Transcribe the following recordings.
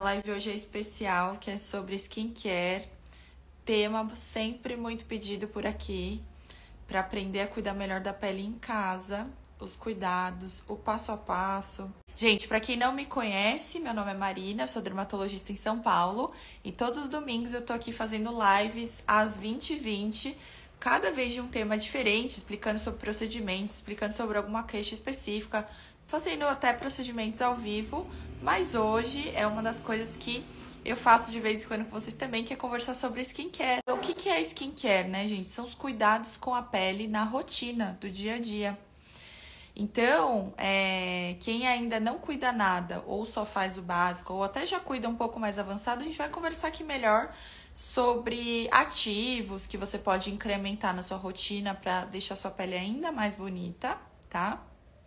A live hoje é especial, que é sobre skincare, tema sempre muito pedido por aqui, para aprender a cuidar melhor da pele em casa, os cuidados, o passo a passo. Gente, para quem não me conhece, meu nome é Marina, sou dermatologista em São Paulo e todos os domingos eu tô aqui fazendo lives às 20h20, cada vez de um tema diferente, explicando sobre procedimentos, explicando sobre alguma queixa específica, fazendo até procedimentos ao vivo, mas hoje é uma das coisas que eu faço de vez em quando com vocês também, que é conversar sobre skincare. O que é skincare, né, gente? São os cuidados com a pele na rotina do dia a dia. Então, quem ainda não cuida nada, ou só faz o básico, ou até já cuida um pouco mais avançado, a gente vai conversar aqui melhor sobre ativos que você pode incrementar na sua rotina para deixar sua pele ainda mais bonita, tá?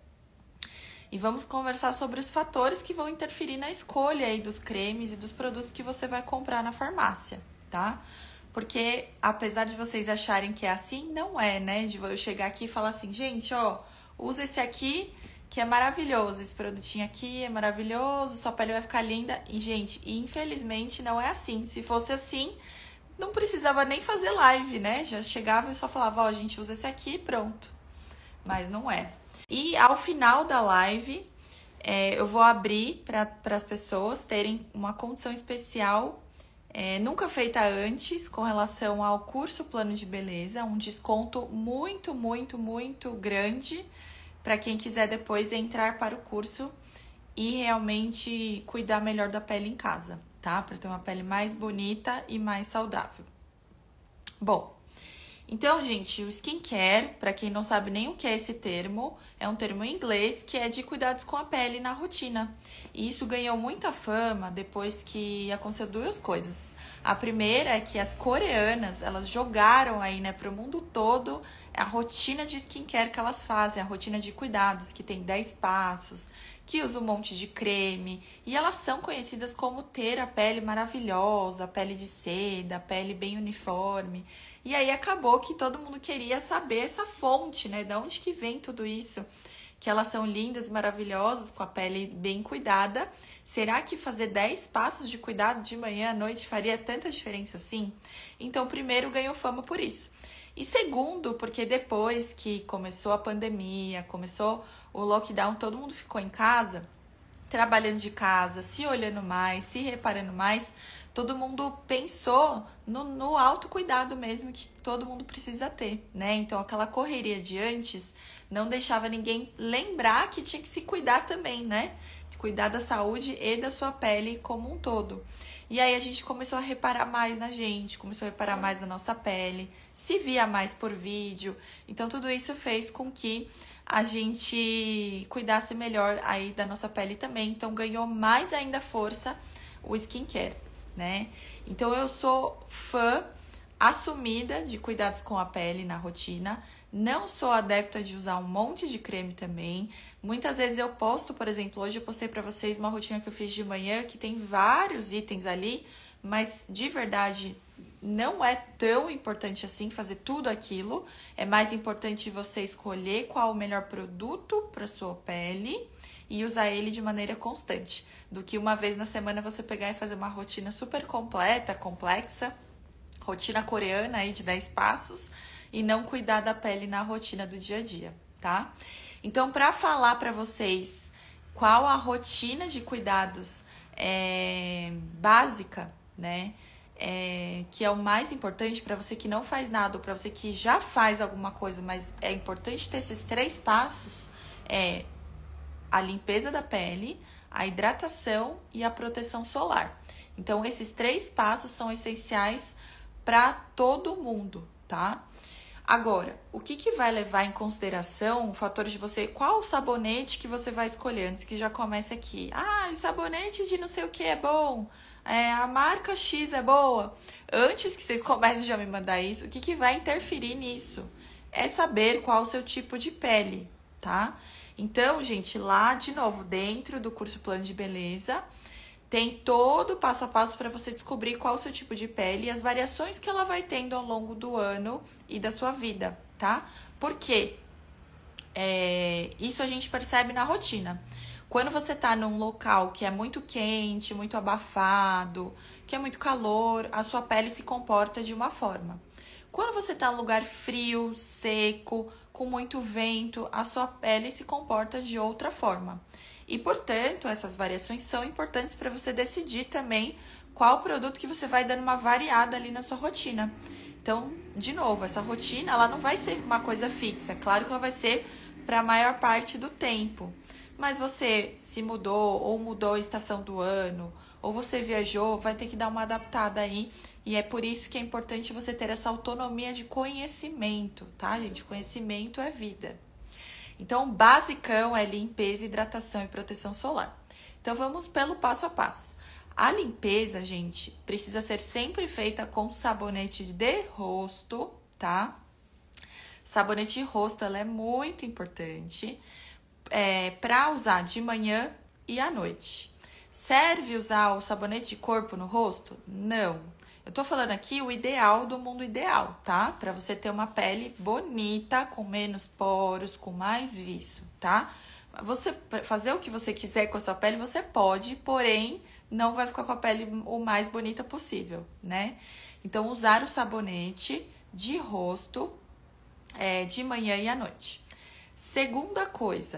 E vamos conversar sobre os fatores que vão interferir na escolha aí dos cremes e dos produtos que você vai comprar na farmácia, tá? Porque apesar de vocês acharem que é assim, não é, né? De eu chegar aqui e falar assim, gente, ó, usa esse aqui que é maravilhoso, esse produtinho aqui é maravilhoso, sua pele vai ficar linda. E, gente, infelizmente não é assim. Se fosse assim, não precisava nem fazer live, né? Já chegava e só falava, ó, gente, usa esse aqui e pronto. Mas não é. E ao final da live, eu vou abrir para as pessoas terem uma condição especial, nunca feita antes, com relação ao curso Plano de Beleza, um desconto muito, muito, muito grande para quem quiser depois entrar para o curso e realmente cuidar melhor da pele em casa, tá? Para ter uma pele mais bonita e mais saudável. Bom, então, gente, o skincare, para quem não sabe nem o que é esse termo, é um termo em inglês que é de cuidados com a pele na rotina. E isso ganhou muita fama depois que aconteceu duas coisas. A primeira é que as coreanas, elas jogaram aí, né, para o mundo todo a rotina de skincare que elas fazem, a rotina de cuidados, que tem 10 passos, que usa um monte de creme, e elas são conhecidas como ter a pele maravilhosa, a pele de seda, a pele bem uniforme. E aí acabou que todo mundo queria saber essa fonte, né? Da onde que vem tudo isso? Que elas são lindas e maravilhosas, com a pele bem cuidada. Será que fazer 10 passos de cuidado de manhã à noite faria tanta diferença assim? Então, primeiro, ganhou fama por isso. E segundo, porque depois que começou a pandemia, começou o lockdown, todo mundo ficou em casa, trabalhando de casa, se olhando mais, se reparando mais, todo mundo pensou no autocuidado mesmo que todo mundo precisa ter, né? Então, aquela correria de antes não deixava ninguém lembrar que tinha que se cuidar também, né? Cuidar da saúde e da sua pele como um todo. E aí a gente começou a reparar mais na gente, começou a reparar mais na nossa pele, se via mais por vídeo. Então, tudo isso fez com que a gente cuidasse melhor aí da nossa pele também. Então, ganhou mais ainda força o skincare, né? Então, eu sou fã assumida de cuidados com a pele na rotina. Não sou adepta de usar um monte de creme também. Muitas vezes eu posto, por exemplo, hoje eu postei pra vocês uma rotina que eu fiz de manhã, que tem vários itens ali, mas de verdade não é tão importante assim fazer tudo aquilo. É mais importante você escolher qual o melhor produto para sua pele e usar ele de maneira constante, do que uma vez na semana você pegar e fazer uma rotina super completa, complexa, rotina coreana aí de 10 passos, e não cuidar da pele na rotina do dia a dia, tá? Então, para falar para vocês qual a rotina de cuidados básica, né? Que é o mais importante para você que não faz nada, ou para você que já faz alguma coisa, mas é importante ter esses 3 passos, a limpeza da pele, a hidratação e a proteção solar. Então, esses 3 passos são essenciais para todo mundo, tá? Agora, o que vai levar em consideração o fator de você, qual o sabonete que você vai escolher antes que já comece aqui? Ah, o sabonete de não sei o que é bom, a marca X é boa. Antes que vocês comecem já me mandar isso, o que vai interferir nisso? É saber qual o seu tipo de pele, tá? Então, gente, lá de novo, dentro do curso Plano de Beleza, tem todo o passo a passo para você descobrir qual o seu tipo de pele e as variações que ela vai tendo ao longo do ano e da sua vida, tá? Por quê? Isso a gente percebe na rotina. Quando você tá num local que é muito quente, muito abafado, que é muito calor, a sua pele se comporta de uma forma. Quando você tá num lugar frio, seco, com muito vento, a sua pele se comporta de outra forma. E, portanto, essas variações são importantes para você decidir também qual produto que você vai dando uma variada ali na sua rotina. Então, de novo, essa rotina ela não vai ser uma coisa fixa. Claro que ela vai ser para a maior parte do tempo. Mas você se mudou ou mudou a estação do ano, ou você viajou, vai ter que dar uma adaptada aí. E é por isso que é importante você ter essa autonomia de conhecimento, tá, gente? Conhecimento é vida. Então, o basicão é limpeza, hidratação e proteção solar. Então, vamos pelo passo a passo. A limpeza, gente, precisa ser sempre feita com sabonete de rosto, tá? Sabonete de rosto, ela é muito importante para usar de manhã e à noite. Serve usar o sabonete de corpo no rosto? Não. Eu tô falando aqui o ideal do mundo ideal, tá? Para você ter uma pele bonita, com menos poros, com mais viço, tá? Você fazer o que você quiser com a sua pele, você pode, porém, não vai ficar com a pele o mais bonita possível, né? Então, usar o sabonete de rosto de manhã e à noite. Segunda coisa,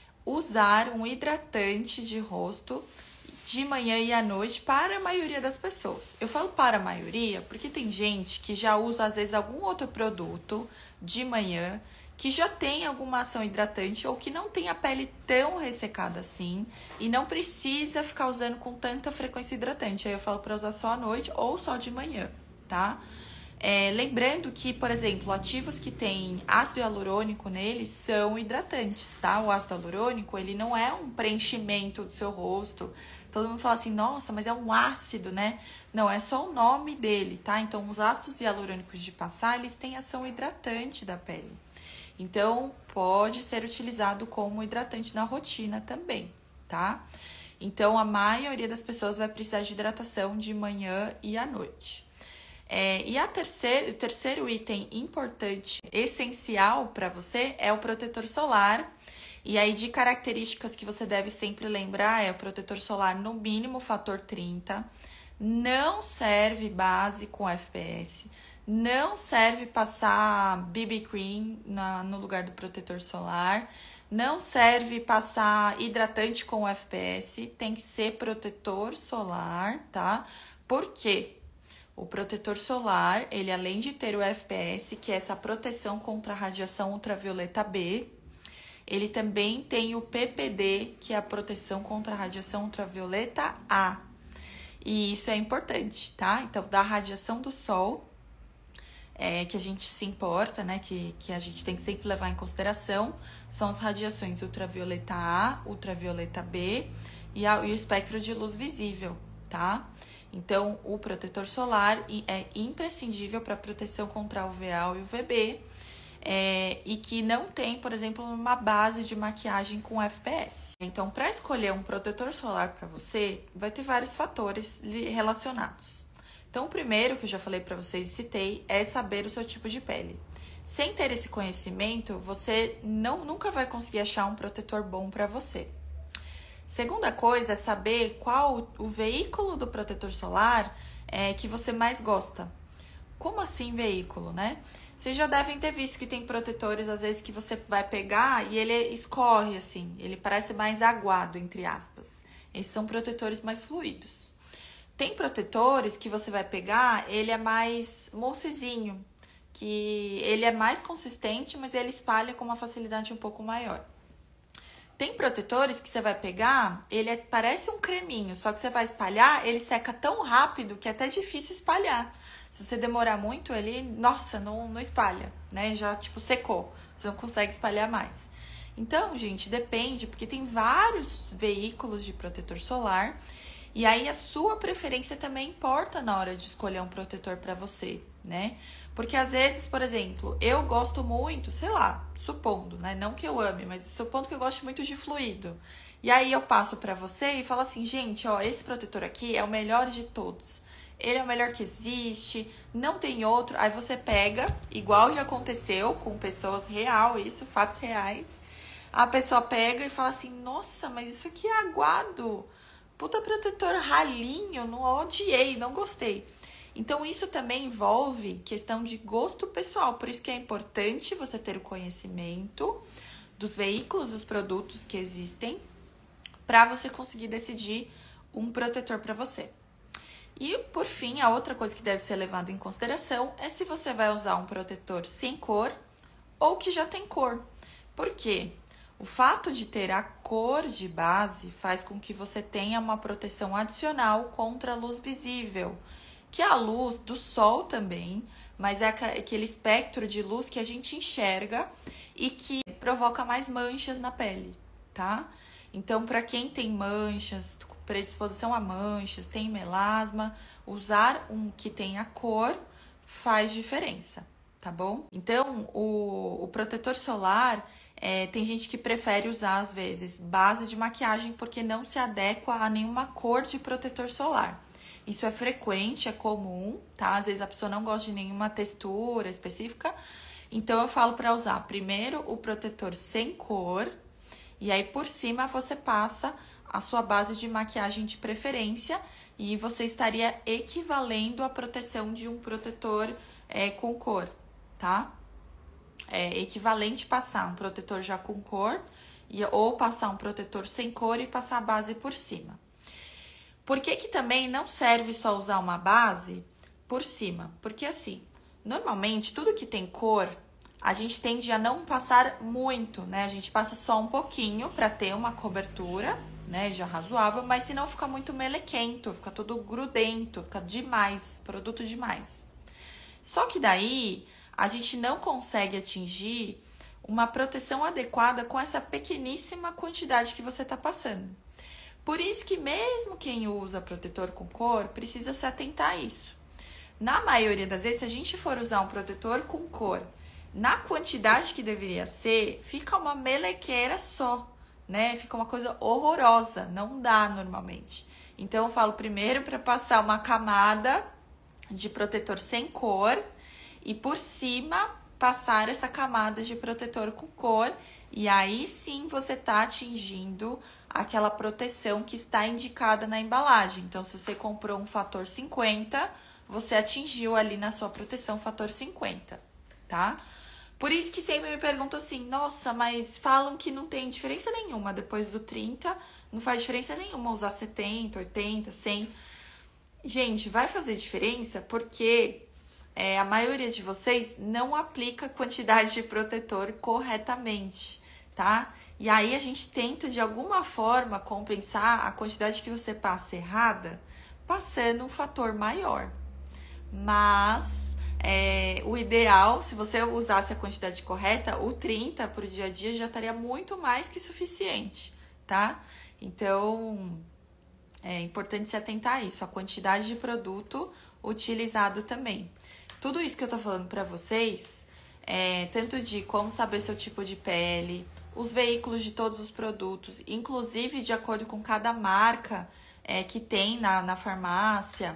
usar um hidratante de rosto de manhã e à noite para a maioria das pessoas. Eu falo para a maioria porque tem gente que já usa, às vezes, algum outro produto de manhã que já tem alguma ação hidratante ou que não tem a pele tão ressecada assim e não precisa ficar usando com tanta frequência hidratante. Aí eu falo para usar só à noite ou só de manhã, tá? Lembrando que, por exemplo, ativos que têm ácido hialurônico neles são hidratantes, tá? O ácido hialurônico, ele não é um preenchimento do seu rosto. Todo mundo fala assim, nossa, mas é um ácido, né? Não, é só o nome dele, tá? Então, os ácidos hialurônicos de passar, eles têm ação hidratante da pele. Então, pode ser utilizado como hidratante na rotina também, tá? Então, a maioria das pessoas vai precisar de hidratação de manhã e à noite. E o terceiro item importante, essencial para você, é o protetor solar. E aí, de características que você deve sempre lembrar, é o protetor solar no mínimo fator 30. Não serve base com FPS. Não serve passar BB Cream no lugar do protetor solar. Não serve passar hidratante com FPS. Tem que ser protetor solar, tá? Por quê? O protetor solar, ele além de ter o FPS, que é essa proteção contra a radiação ultravioleta B, ele também tem o PPD, que é a proteção contra a radiação ultravioleta A. E isso é importante, tá? Então, da radiação do sol, que a gente se importa, né? Que a gente tem que sempre levar em consideração, são as radiações ultravioleta A, ultravioleta B e o espectro de luz visível, tá? Então, o protetor solar é imprescindível para proteção contra a UVA e UVB, e que não tem, por exemplo, uma base de maquiagem com FPS. Então, para escolher um protetor solar para você, vai ter vários fatores relacionados. Então, o primeiro que eu já falei para vocês e citei é saber o seu tipo de pele. Sem ter esse conhecimento, você nunca vai conseguir achar um protetor bom para você. Segunda coisa é saber qual o veículo do protetor solar que você mais gosta. Como assim veículo, né? Vocês já devem ter visto que tem protetores, às vezes, que você vai pegar e ele escorre assim. Ele parece mais aguado, entre aspas. Esses são protetores mais fluidos. Tem protetores que você vai pegar, ele é mais moussezinho, que ele é mais consistente, mas ele espalha com uma facilidade um pouco maior. Tem protetores que você vai pegar, ele parece um creminho, só que você vai espalhar, ele seca tão rápido que é até difícil espalhar. Se você demorar muito, ele, nossa, não espalha, né? Já, tipo, secou, você não consegue espalhar mais. Então, gente, depende, porque tem vários veículos de protetor solar, e aí a sua preferência também importa na hora de escolher um protetor para você, né? Porque às vezes, por exemplo, eu gosto muito, sei lá, supondo, né? Não que eu ame, mas supondo que eu gosto muito de fluido. E aí eu passo pra você e falo assim, gente, ó, esse protetor aqui é o melhor de todos. Ele é o melhor que existe, não tem outro. Aí você pega, igual já aconteceu com pessoas real, isso, fatos reais. A pessoa pega e fala assim, nossa, mas isso aqui é aguado. Puta protetor ralinho, não odiei, não gostei. Então, isso também envolve questão de gosto pessoal. Por isso que é importante você ter o conhecimento dos veículos, dos produtos que existem, para você conseguir decidir um protetor para você. E, por fim, a outra coisa que deve ser levada em consideração é se você vai usar um protetor sem cor ou que já tem cor. Por quê? O fato de ter a cor de base faz com que você tenha uma proteção adicional contra a luz visível, que é a luz do sol também, mas é aquele espectro de luz que a gente enxerga e que provoca mais manchas na pele, tá? Então, para quem tem manchas, predisposição a manchas, tem melasma, usar um que tenha cor faz diferença, tá bom? Então, o protetor solar, tem gente que prefere usar, às vezes, base de maquiagem porque não se adequa a nenhuma cor de protetor solar. Isso é frequente, é comum, tá? Às vezes a pessoa não gosta de nenhuma textura específica. Então, eu falo para usar primeiro o protetor sem cor. E aí, por cima, você passa a sua base de maquiagem de preferência. E você estaria equivalendo à proteção de um protetor com cor, tá? É equivalente passar um protetor já com cor ou passar um protetor sem cor e passar a base por cima. Por que também não serve só usar uma base por cima? Porque assim, normalmente tudo que tem cor, a gente tende a não passar muito, né? A gente passa só um pouquinho para ter uma cobertura, né? Já razoável, mas senão fica muito melequento, fica tudo grudento, fica demais, produto demais. Só que daí a gente não consegue atingir uma proteção adequada com essa pequeníssima quantidade que você está passando. Por isso que mesmo quem usa protetor com cor precisa se atentar a isso. Na maioria das vezes, se a gente for usar um protetor com cor na quantidade que deveria ser, fica uma melequeira só, né? Fica uma coisa horrorosa, não dá normalmente. Então eu falo primeiro para passar uma camada de protetor sem cor e por cima passar essa camada de protetor com cor, e aí sim você tá atingindo aquela proteção que está indicada na embalagem. Então, se você comprou um fator 50, você atingiu ali na sua proteção fator 50, tá? Por isso que sempre me perguntam assim, nossa, mas falam que não tem diferença nenhuma depois do 30, não faz diferença nenhuma usar 70, 80, 100. Gente, vai fazer diferença porque a maioria de vocês não aplica a quantidade de protetor corretamente, tá? E aí a gente tenta de alguma forma compensar a quantidade que você passa errada, passando um fator maior. Mas o ideal, se você usasse a quantidade correta, o 30 para o dia a dia já estaria muito mais que suficiente, tá? Então, é importante se atentar a isso, a quantidade de produto utilizado também. Tudo isso que eu tô falando pra vocês, tanto de como saber seu tipo de pele, os veículos de todos os produtos, inclusive de acordo com cada marca que tem na farmácia,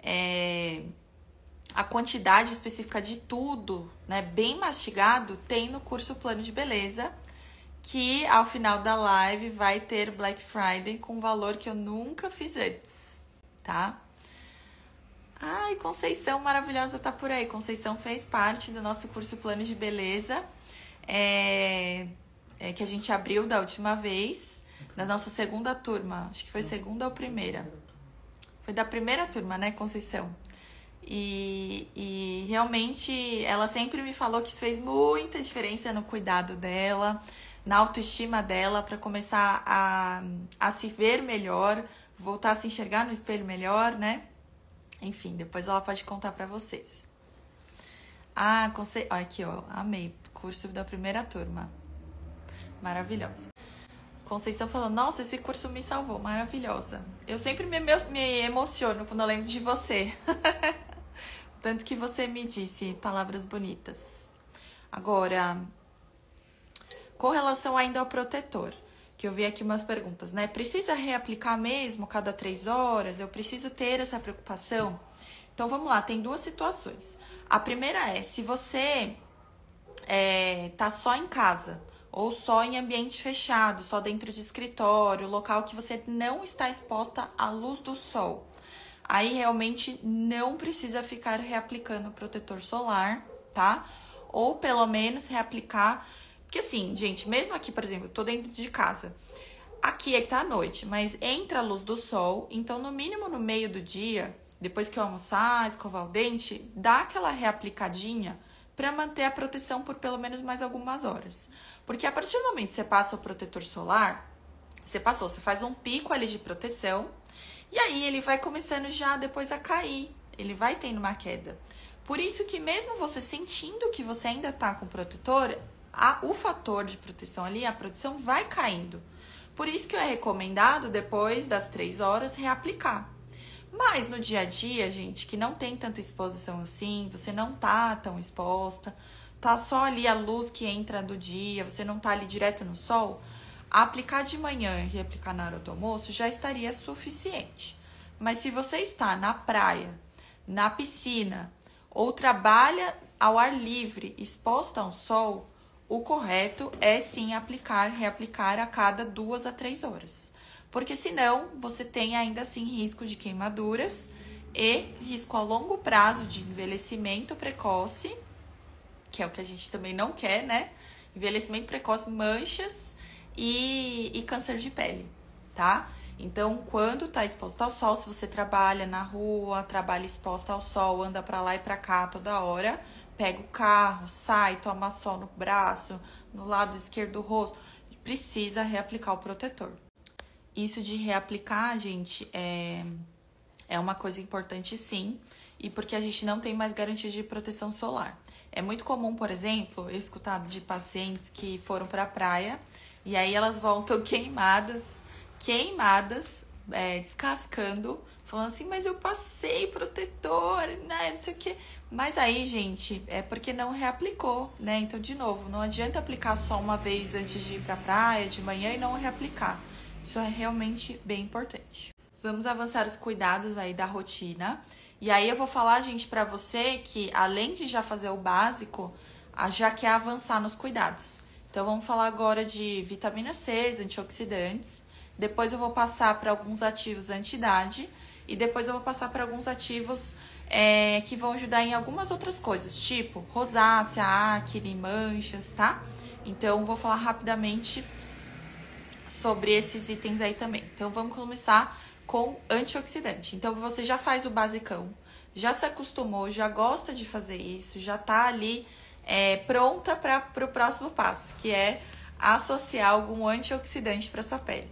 a quantidade específica de tudo, né, bem mastigado, tem no curso Plano de Beleza, que ao final da live vai ter Black Friday com um valor que eu nunca fiz antes, tá? Ai, Conceição maravilhosa tá por aí. Conceição fez parte do nosso curso Plano de Beleza, que a gente abriu da última vez, da nossa segunda turma. Acho que foi segunda ou primeira. Foi da primeira turma, né, Conceição? E realmente ela sempre me falou que isso fez muita diferença no cuidado dela, na autoestima dela, para começar a se ver melhor, voltar a se enxergar no espelho melhor, né? Enfim, depois ela pode contar pra vocês. Aqui, ó, amei. Curso da primeira turma. Maravilhosa. Conceição falou, nossa, esse curso me salvou. Maravilhosa. Eu sempre me emociono quando eu lembro de você. Tanto que você me disse palavras bonitas. Agora, com relação ainda ao protetor, que eu vi aqui umas perguntas, né? Precisa reaplicar mesmo cada 3 horas? Eu preciso ter essa preocupação? Então, vamos lá, tem duas situações. A primeira é, se você tá só em casa ou só em ambiente fechado, só dentro de escritório, local que você não está exposta à luz do sol. Aí realmente não precisa ficar reaplicando protetor solar, tá? Ou pelo menos reaplicar, porque assim, gente, mesmo aqui, por exemplo, eu tô dentro de casa, aqui é que tá à noite, mas entra a luz do sol, então no mínimo no meio do dia, depois que eu almoçar, escovar o dente, dá aquela reaplicadinha para manter a proteção por pelo menos mais algumas horas. Porque a partir do momento que você passa o protetor solar, você faz um pico ali de proteção, e aí ele vai começando já depois a cair, ele vai tendo uma queda. Por isso que mesmo você sentindo que você ainda tá com protetor, o fator de proteção ali, a proteção vai caindo. Por isso que é recomendado, depois das 3 horas, reaplicar. Mas no dia a dia, gente, que não tem tanta exposição assim, você não tá tão exposta, tá só ali a luz que entra do dia, você não tá ali direto no sol, aplicar de manhã e reaplicar na hora do almoço já estaria suficiente. Mas se você está na praia, na piscina, ou trabalha ao ar livre, exposta ao sol, o correto é sim reaplicar a cada 2 a 3 horas. Porque senão você tem ainda assim risco de queimaduras e risco a longo prazo de envelhecimento precoce, que é o que a gente também não quer, né? Envelhecimento precoce, manchas e câncer de pele, tá? Então, quando tá exposto ao sol, se você trabalha na rua, trabalha exposto ao sol, anda pra lá e pra cá toda hora, pega o carro, sai, toma sol no braço, no lado esquerdo do rosto, precisa reaplicar o protetor. Isso de reaplicar, gente, é uma coisa importante sim, e porque a gente não tem mais garantia de proteção solar. É muito comum, por exemplo, eu escutar de pacientes que foram pra praia e aí elas voltam queimadas, descascando, falando assim, mas eu passei protetor, né, não sei o quê. Mas aí, gente, é porque não reaplicou, né? Então, de novo, não adianta aplicar só uma vez antes de ir pra praia, de manhã, e não reaplicar. Isso é realmente bem importante. Vamos avançar os cuidados aí da rotina. E aí eu vou falar, gente, pra você que além de já fazer o básico, já quer avançar nos cuidados. Então, vamos falar agora de vitamina C, antioxidantes. Depois eu vou passar para alguns ativos anti-idade. E depois eu vou passar para alguns ativos que vão ajudar em algumas outras coisas, tipo rosácea, acne, manchas, tá? Então, vou falar rapidamente sobre esses itens aí também. Então, vamos começar com antioxidante. Então, você já faz o basicão, já se acostumou, já gosta de fazer isso, já tá ali pronta para o próximo passo, que é associar algum antioxidante para sua pele.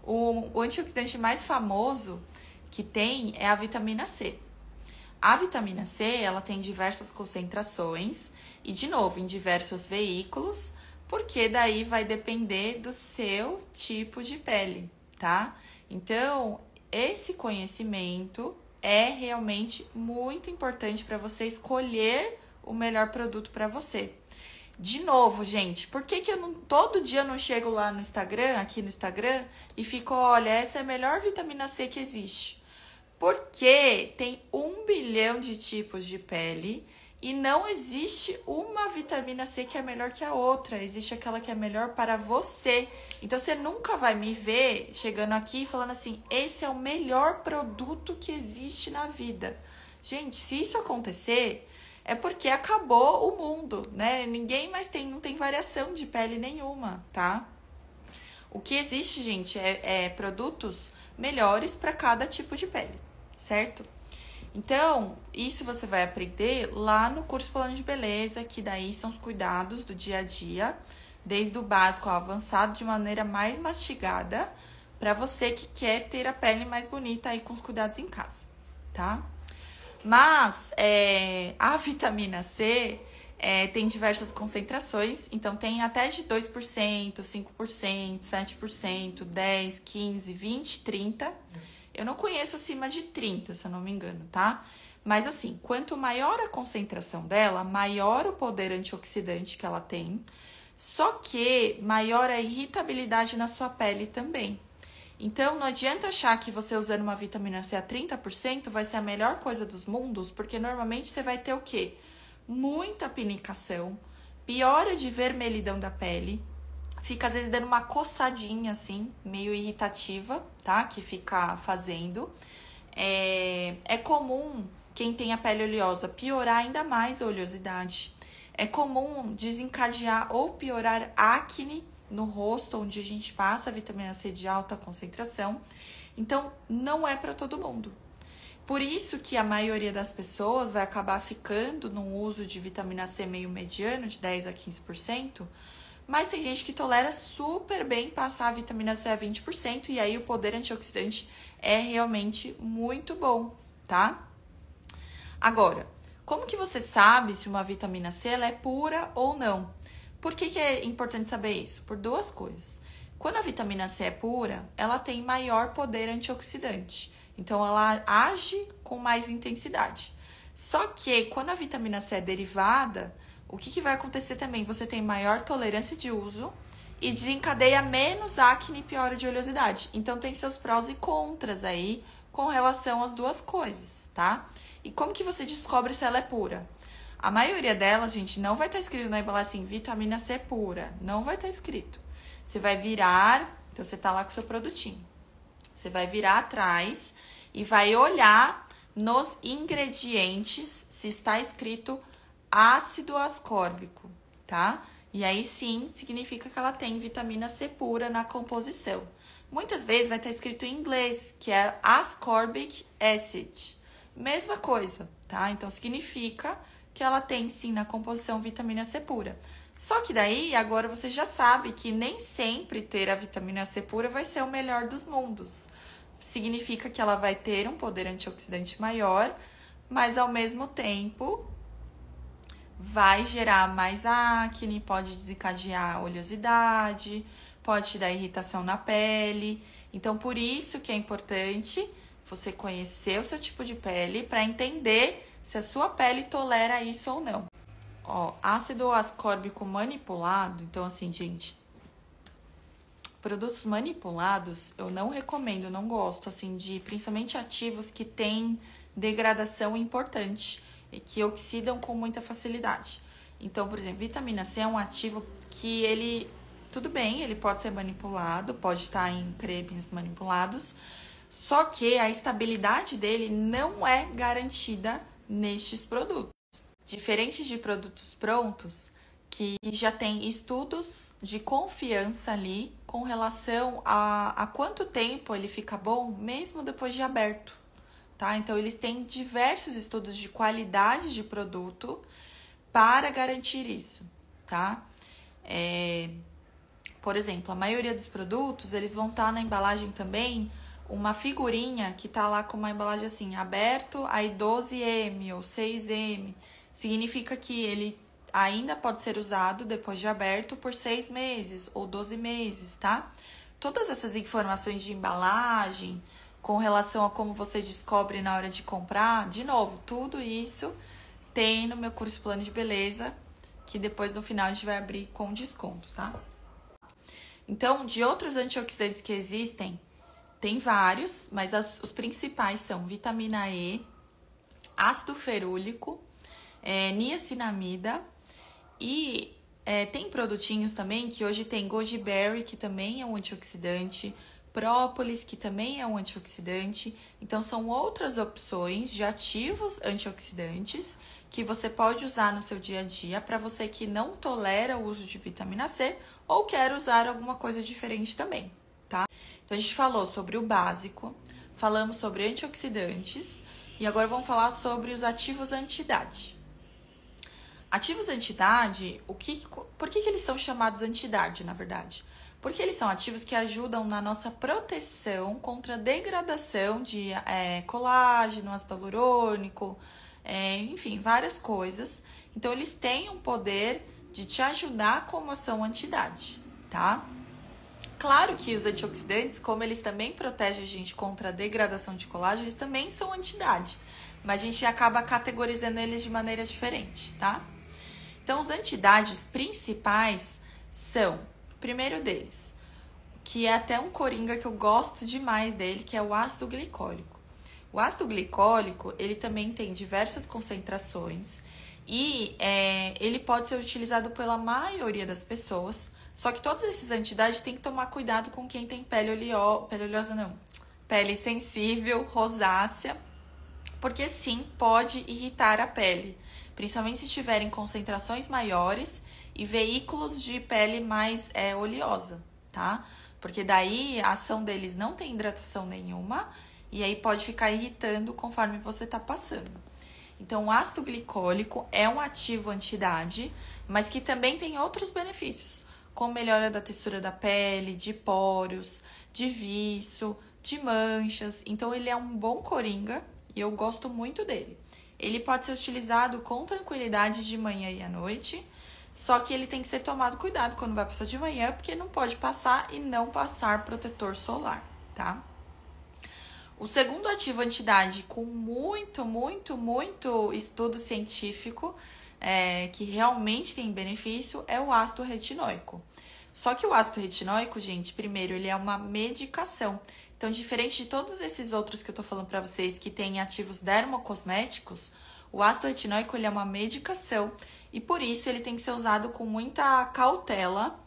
O antioxidante mais famoso que tem é a vitamina C. A vitamina C, ela tem diversas concentrações e, de novo, em diversos veículos, porque daí vai depender do seu tipo de pele, tá? Então, esse conhecimento é realmente muito importante para você escolher o melhor produto para você. De novo, gente, por que eu todo dia eu não chego lá no Instagram, aqui no Instagram, e fico, olha, essa é a melhor vitamina C que existe? Porque tem 1 bilhão de tipos de pele e não existe uma vitamina C que é melhor que a outra. Existe aquela que é melhor para você. Então, você nunca vai me ver chegando aqui falando assim, esse é o melhor produto que existe na vida. Gente, se isso acontecer, é porque acabou o mundo, né? Ninguém mais não tem variação de pele nenhuma, tá? O que existe, gente, é produtos melhores para cada tipo de pele, certo? Então, isso você vai aprender lá no curso Plano de Beleza, que daí são os cuidados do dia a dia, desde o básico ao avançado, de maneira mais mastigada, para você que quer ter a pele mais bonita aí com os cuidados em casa, tá? Mas a vitamina C tem diversas concentrações, então tem até de 2%, 5%, 7%, 10%, 15%, 20%, 30%. Eu não conheço acima de 30%, se eu não me engano, tá? Mas assim, quanto maior a concentração dela, maior o poder antioxidante que ela tem, só que maior a irritabilidade na sua pele também. Então, não adianta achar que você usando uma vitamina C a 30% vai ser a melhor coisa dos mundos, porque normalmente você vai ter o quê? Muita pinicação, piora de vermelhidão da pele, fica às vezes dando uma coçadinha assim, meio irritativa, tá? Que fica fazendo. É comum quem tem a pele oleosa piorar ainda mais a oleosidade. É comum desencadear ou piorar acne no rosto, onde a gente passa a vitamina C de alta concentração. Então, não é para todo mundo. Por isso que a maioria das pessoas vai acabar ficando no uso de vitamina C meio mediano, de 10 a 15%, mas tem gente que tolera super bem passar a vitamina C a 20%, e aí o poder antioxidante é realmente muito bom, tá? Agora, como que você sabe se uma vitamina C ela é pura ou não? Por que é importante saber isso? Por duas coisas. Quando a vitamina C é pura, ela tem maior poder antioxidante. Então, ela age com mais intensidade. Só que, quando a vitamina C é derivada, o que vai acontecer também? Você tem maior tolerância de uso e desencadeia menos acne e piora de oleosidade. Então, tem seus prós e contras aí com relação às duas coisas, tá? E como que você descobre se ela é pura? A maioria delas, gente, não vai estar escrito na embalagem assim, vitamina C pura. Não vai estar escrito. Você vai virar, então você tá lá com o seu produtinho. Você vai virar atrás e vai olhar nos ingredientes se está escrito ácido ascórbico, tá? E aí sim, significa que ela tem vitamina C pura na composição. Muitas vezes vai estar escrito em inglês, que é ascorbic acid. Mesma coisa, tá? Então, significa que ela tem, sim, na composição vitamina C pura. Só que daí, agora você já sabe que nem sempre ter a vitamina C pura vai ser o melhor dos mundos. Significa que ela vai ter um poder antioxidante maior, mas ao mesmo tempo vai gerar mais acne, pode desencadear oleosidade, pode te dar irritação na pele. Então, por isso que é importante você conhecer o seu tipo de pele para entender se a sua pele tolera isso ou não. Ó, ácido ascórbico manipulado, então assim, gente, produtos manipulados eu não recomendo, não gosto, assim, de principalmente ativos que têm degradação importante e que oxidam com muita facilidade. Então, por exemplo, vitamina C é um ativo que ele, tudo bem, ele pode ser manipulado, pode estar em cremes manipulados, só que a estabilidade dele não é garantida nestes produtos. Diferente de produtos prontos, que já tem estudos de confiança ali com relação a quanto tempo ele fica bom, mesmo depois de aberto, tá? Então, eles têm diversos estudos de qualidade de produto para garantir isso, tá? Por exemplo, a maioria dos produtos, eles vão estar na embalagem também uma figurinha que tá lá com uma embalagem assim, aberto, aí 12 ml ou 6 ml. Significa que ele ainda pode ser usado depois de aberto por 6 meses ou 12 meses, tá? Todas essas informações de embalagem, com relação a como você descobre na hora de comprar, de novo, tudo isso tem no meu curso Plano de Beleza, que depois no final a gente vai abrir com desconto, tá? Então, de outros antioxidantes que existem, tem vários, mas os principais são vitamina E, ácido ferúlico, niacinamida e tem produtinhos também que hoje tem goji berry, que também é um antioxidante, própolis, que também é um antioxidante. Então, são outras opções de ativos antioxidantes que você pode usar no seu dia a dia para você que não tolera o uso de vitamina C ou quer usar alguma coisa diferente também, tá? Então, a gente falou sobre o básico, falamos sobre antioxidantes e agora vamos falar sobre os ativos anti-idade. Ativos anti-idade, por que eles são chamados anti-idade, na verdade? Porque eles são ativos que ajudam na nossa proteção contra a degradação de colágeno, ácido hialurônico, enfim, várias coisas. Então, eles têm um poder de te ajudar como ação anti-idade, tá? Claro que os antioxidantes, como eles também protegem a gente contra a degradação de colágeno, eles também são anti-idade, mas a gente acaba categorizando eles de maneira diferente, tá? Então, os anti-idades principais são, o primeiro deles, que é até um coringa que eu gosto demais dele, que é o ácido glicólico. O ácido glicólico, ele também tem diversas concentrações E ele pode ser utilizado pela maioria das pessoas. Só que todos esses anti-idade tem que tomar cuidado com quem tem pele sensível, rosácea, porque sim, pode irritar a pele, principalmente se tiverem concentrações maiores e veículos de pele mais oleosa, tá? Porque daí a ação deles não tem hidratação nenhuma e aí pode ficar irritando conforme você tá passando. Então, o ácido glicólico é um ativo anti-idade, mas que também tem outros benefícios, como melhora da textura da pele, de poros, de viço, de manchas. Então, ele é um bom coringa e eu gosto muito dele. Ele pode ser utilizado com tranquilidade de manhã e à noite, só que ele tem que ser tomado cuidado quando vai passar de manhã, porque não pode passar e não passar protetor solar, tá? O segundo ativo anti-idade com muito estudo científico, que realmente tem benefício, é o ácido retinóico. Só que o ácido retinóico, gente, primeiro, ele é uma medicação. Então, diferente de todos esses outros que eu tô falando pra vocês, que tem ativos dermocosméticos, o ácido retinóico, ele é uma medicação. E por isso, ele tem que ser usado com muita cautela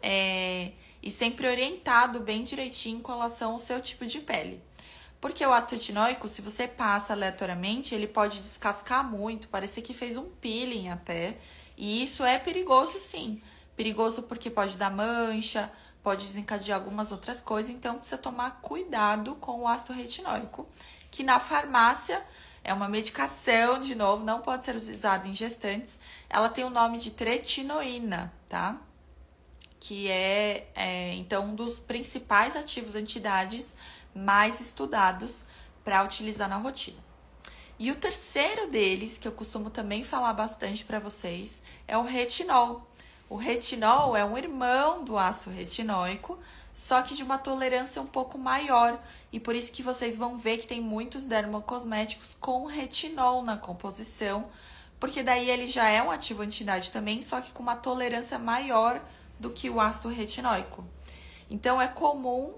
e sempre orientado bem direitinho com relação ao seu tipo de pele. Porque o ácido retinóico, se você passa aleatoriamente, ele pode descascar muito, parecer que fez um peeling até. E isso é perigoso, sim. Perigoso porque pode dar mancha, pode desencadear algumas outras coisas. Então, precisa tomar cuidado com o ácido retinóico, que na farmácia é uma medicação, de novo, não pode ser usada em gestantes. Ela tem o nome de tretinoína, tá? Que então, um dos principais ativos anti-idades mais estudados para utilizar na rotina. E o terceiro deles, que eu costumo também falar bastante para vocês, é o retinol. O retinol é um irmão do ácido retinóico, só que de uma tolerância um pouco maior. E por isso que vocês vão ver que tem muitos dermocosméticos com retinol na composição, porque daí ele já é um ativo anti-idade também, só que com uma tolerância maior do que o ácido retinóico. Então, é comum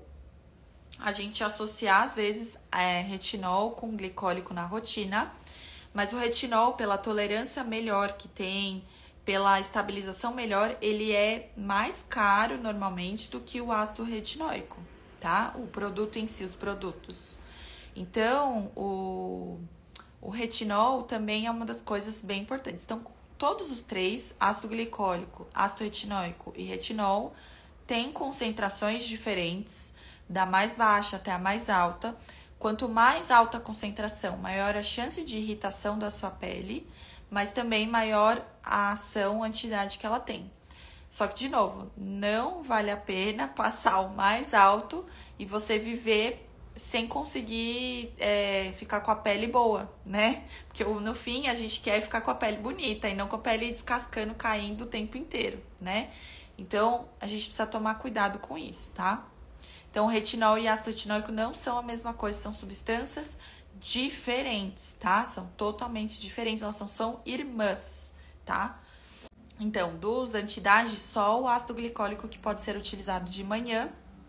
a gente associar, às vezes, retinol com glicólico na rotina, mas o retinol, pela tolerância melhor que tem, pela estabilização melhor, ele é mais caro, normalmente, do que o ácido retinóico, tá? O produto em si, os produtos. Então, o retinol também é uma das coisas bem importantes. Então, todos os três, ácido glicólico, ácido retinóico e retinol, têm concentrações diferentes, da mais baixa até a mais alta. Quanto mais alta a concentração, maior a chance de irritação da sua pele, mas também maior a ação anti-idade que ela tem. Só que, de novo, não vale a pena passar o mais alto e você viver sem conseguir ficar com a pele boa, né? Porque no fim a gente quer ficar com a pele bonita e não com a pele descascando, caindo o tempo inteiro, né? Então, a gente precisa tomar cuidado com isso, tá? Então, retinol e ácido retinóico não são a mesma coisa, são substâncias diferentes, tá? São totalmente diferentes, elas são irmãs, tá? Então, dos anti-idade, só o ácido glicólico que pode ser utilizado de manhã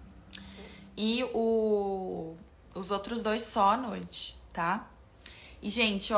e os outros dois só à noite, tá? E, gente,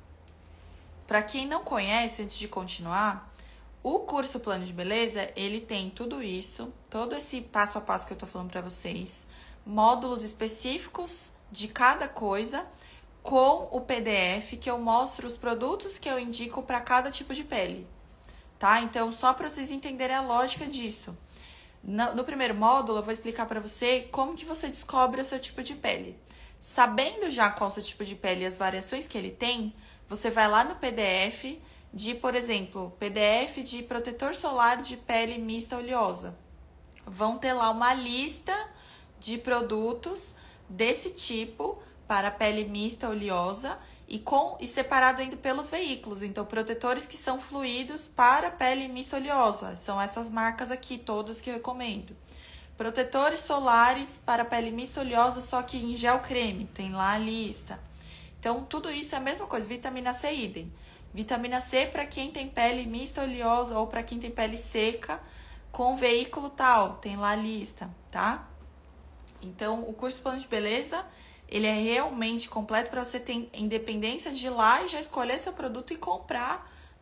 pra quem não conhece, antes de continuar, o curso Plano de Beleza, ele tem tudo isso, todo esse passo a passo que eu tô falando pra vocês, módulos específicos de cada coisa, com o PDF que eu mostro os produtos que eu indico para cada tipo de pele, tá? Então, só para vocês entenderem a lógica disso. No primeiro módulo, eu vou explicar para você como que você descobre o seu tipo de pele. Sabendo já qual é o seu tipo de pele e as variações que ele tem, você vai lá no PDF de, por exemplo, PDF de protetor solar de pele mista oleosa. Vão ter lá uma lista de produtos desse tipo para pele mista oleosa e separado ainda pelos veículos. Então, protetores que são fluidos para pele mista oleosa. São essas marcas aqui, todos que eu recomendo. Protetores solares para pele mista oleosa, só que em gel creme. Tem lá a lista. Então, tudo isso é a mesma coisa. Vitamina C, idem. Vitamina C para quem tem pele mista oleosa ou para quem tem pele seca com veículo tal. Tem lá a lista, tá? Então, o curso Plano de Beleza, ele é realmente completo para você ter independência de ir lá e já escolher seu produto e comprar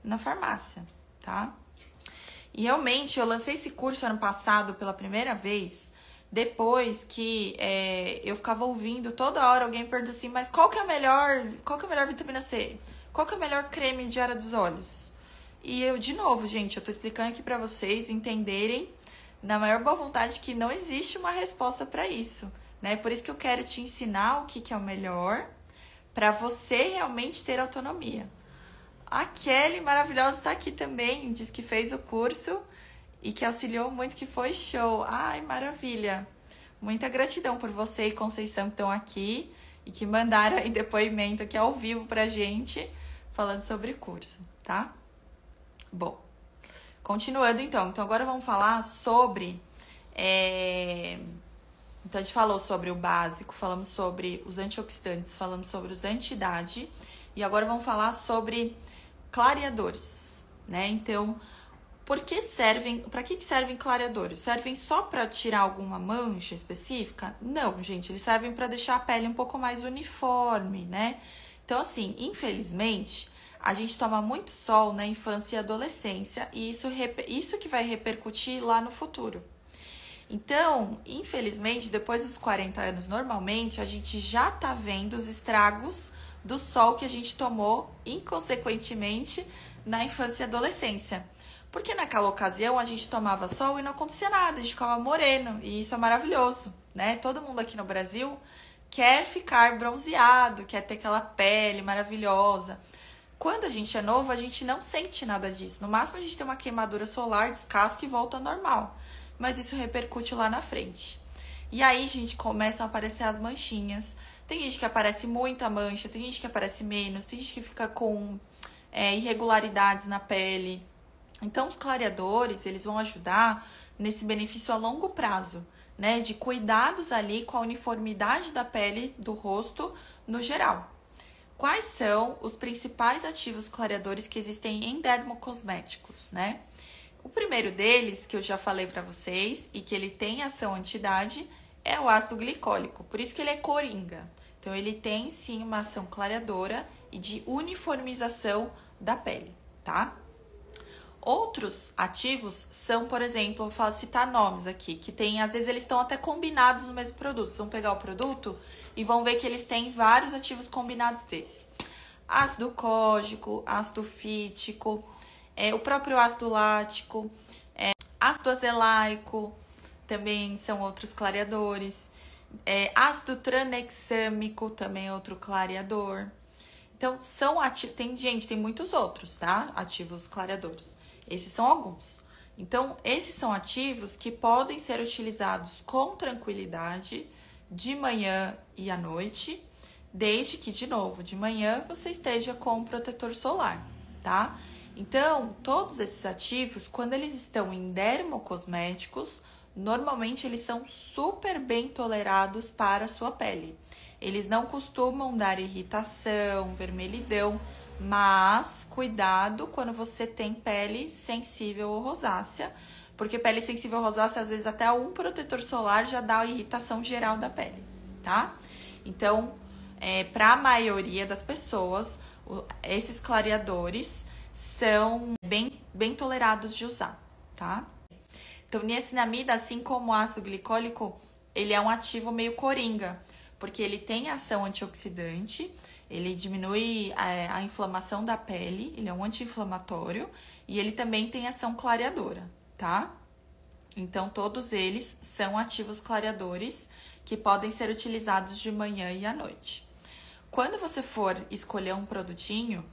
na farmácia, tá? E realmente eu lancei esse curso ano passado pela primeira vez, depois que eu ficava ouvindo toda hora alguém perguntando assim, mas qual que é a melhor vitamina C? Qual que é o melhor creme de área dos olhos? E eu, de novo, gente, eu tô explicando aqui pra vocês entenderem na maior boa vontade que não existe uma resposta pra isso, né? Por isso que eu quero te ensinar o que é o melhor pra você realmente ter autonomia. A Kelly, maravilhosa, está aqui também, diz que fez o curso e que auxiliou muito, que foi show. Ai, maravilha. Muita gratidão por você e Conceição que estão aqui e que mandaram aí depoimento aqui ao vivo pra gente, falando sobre o curso, tá? Bom, continuando então. Então agora vamos falar sobre... Então a gente falou sobre o básico, falamos sobre os antioxidantes, falamos sobre os anti-idade e agora vamos falar sobre clareadores, né? Então, para que servem clareadores? Servem só para tirar alguma mancha específica? Não, gente, eles servem para deixar a pele um pouco mais uniforme, né? Então, assim, infelizmente, a gente toma muito sol na infância e adolescência e isso que vai repercutir lá no futuro. Então, infelizmente, depois dos 40 anos, normalmente, a gente já tá vendo os estragos do sol que a gente tomou, inconsequentemente, na infância e adolescência. Porque naquela ocasião a gente tomava sol e não acontecia nada, a gente ficava moreno, e isso é maravilhoso, né? Todo mundo aqui no Brasil quer ficar bronzeado, quer ter aquela pele maravilhosa. Quando a gente é novo, a gente não sente nada disso. No máximo, a gente tem uma queimadura solar, descasca e volta ao normal. Mas isso repercute lá na frente. E aí, gente, começam a aparecer as manchinhas. Tem gente que aparece muita mancha, tem gente que aparece menos, tem gente que fica com irregularidades na pele. Então, os clareadores, eles vão ajudar nesse benefício a longo prazo, né? De cuidados ali com a uniformidade da pele do rosto no geral. Quais são os principais ativos clareadores que existem em dermocosméticos, né? O primeiro deles, que eu já falei para vocês, e que ele tem ação anti-idade, é o ácido glicólico. Por isso que ele é coringa. Então, ele tem, sim, uma ação clareadora e de uniformização da pele, tá? Outros ativos são, por exemplo, vou citar nomes aqui, que tem, às vezes eles estão até combinados no mesmo produto. Vocês vão pegar o produto e vão ver que eles têm vários ativos combinados desse. Ácido cógico, ácido fítico, o próprio ácido lático, ácido azelaico, também são outros clareadores. Ácido tranexâmico, também é outro clareador. Então, são ativos, tem muitos outros, tá? Ativos clareadores. Esses são alguns. Então, esses são ativos que podem ser utilizados com tranquilidade de manhã e à noite, desde que, de novo, de manhã você esteja com protetor solar, tá? Então, todos esses ativos, quando eles estão em dermocosméticos, normalmente eles são super bem tolerados para a sua pele. Eles não costumam dar irritação, vermelhidão, mas cuidado quando você tem pele sensível ou rosácea, porque pele sensível ou rosácea, às vezes até um protetor solar já dá irritação geral da pele, tá? Então, para a maioria das pessoas, esses clareadores são bem tolerados de usar, tá? Então, niacinamida, assim como o ácido glicólico, ele é um ativo meio coringa, porque ele tem ação antioxidante, ele diminui a inflamação da pele, ele é um anti-inflamatório e ele também tem ação clareadora, tá? Então, todos eles são ativos clareadores que podem ser utilizados de manhã e à noite. Quando você for escolher um produtinho,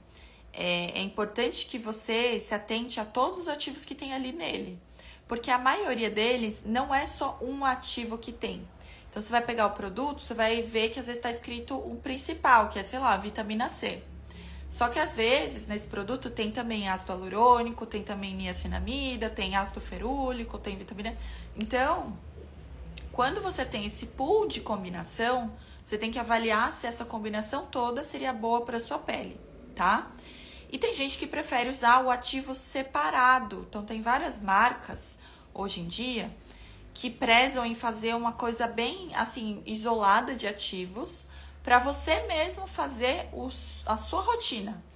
é importante que você se atente a todos os ativos que tem ali nele, porque a maioria deles não é só um ativo que tem. Então, você vai pegar o produto, você vai ver que às vezes está escrito um principal, que é, sei lá, vitamina C. Só que às vezes, nesse produto, tem também ácido hialurônico, tem também niacinamida, tem ácido ferúlico, tem vitamina... Então, quando você tem esse pool de combinação, você tem que avaliar se essa combinação toda seria boa para sua pele, tá? E tem gente que prefere usar o ativo separado. Então, tem várias marcas, hoje em dia, que prezam em fazer uma coisa bem, assim, isolada de ativos, para você mesmo fazer a sua rotina.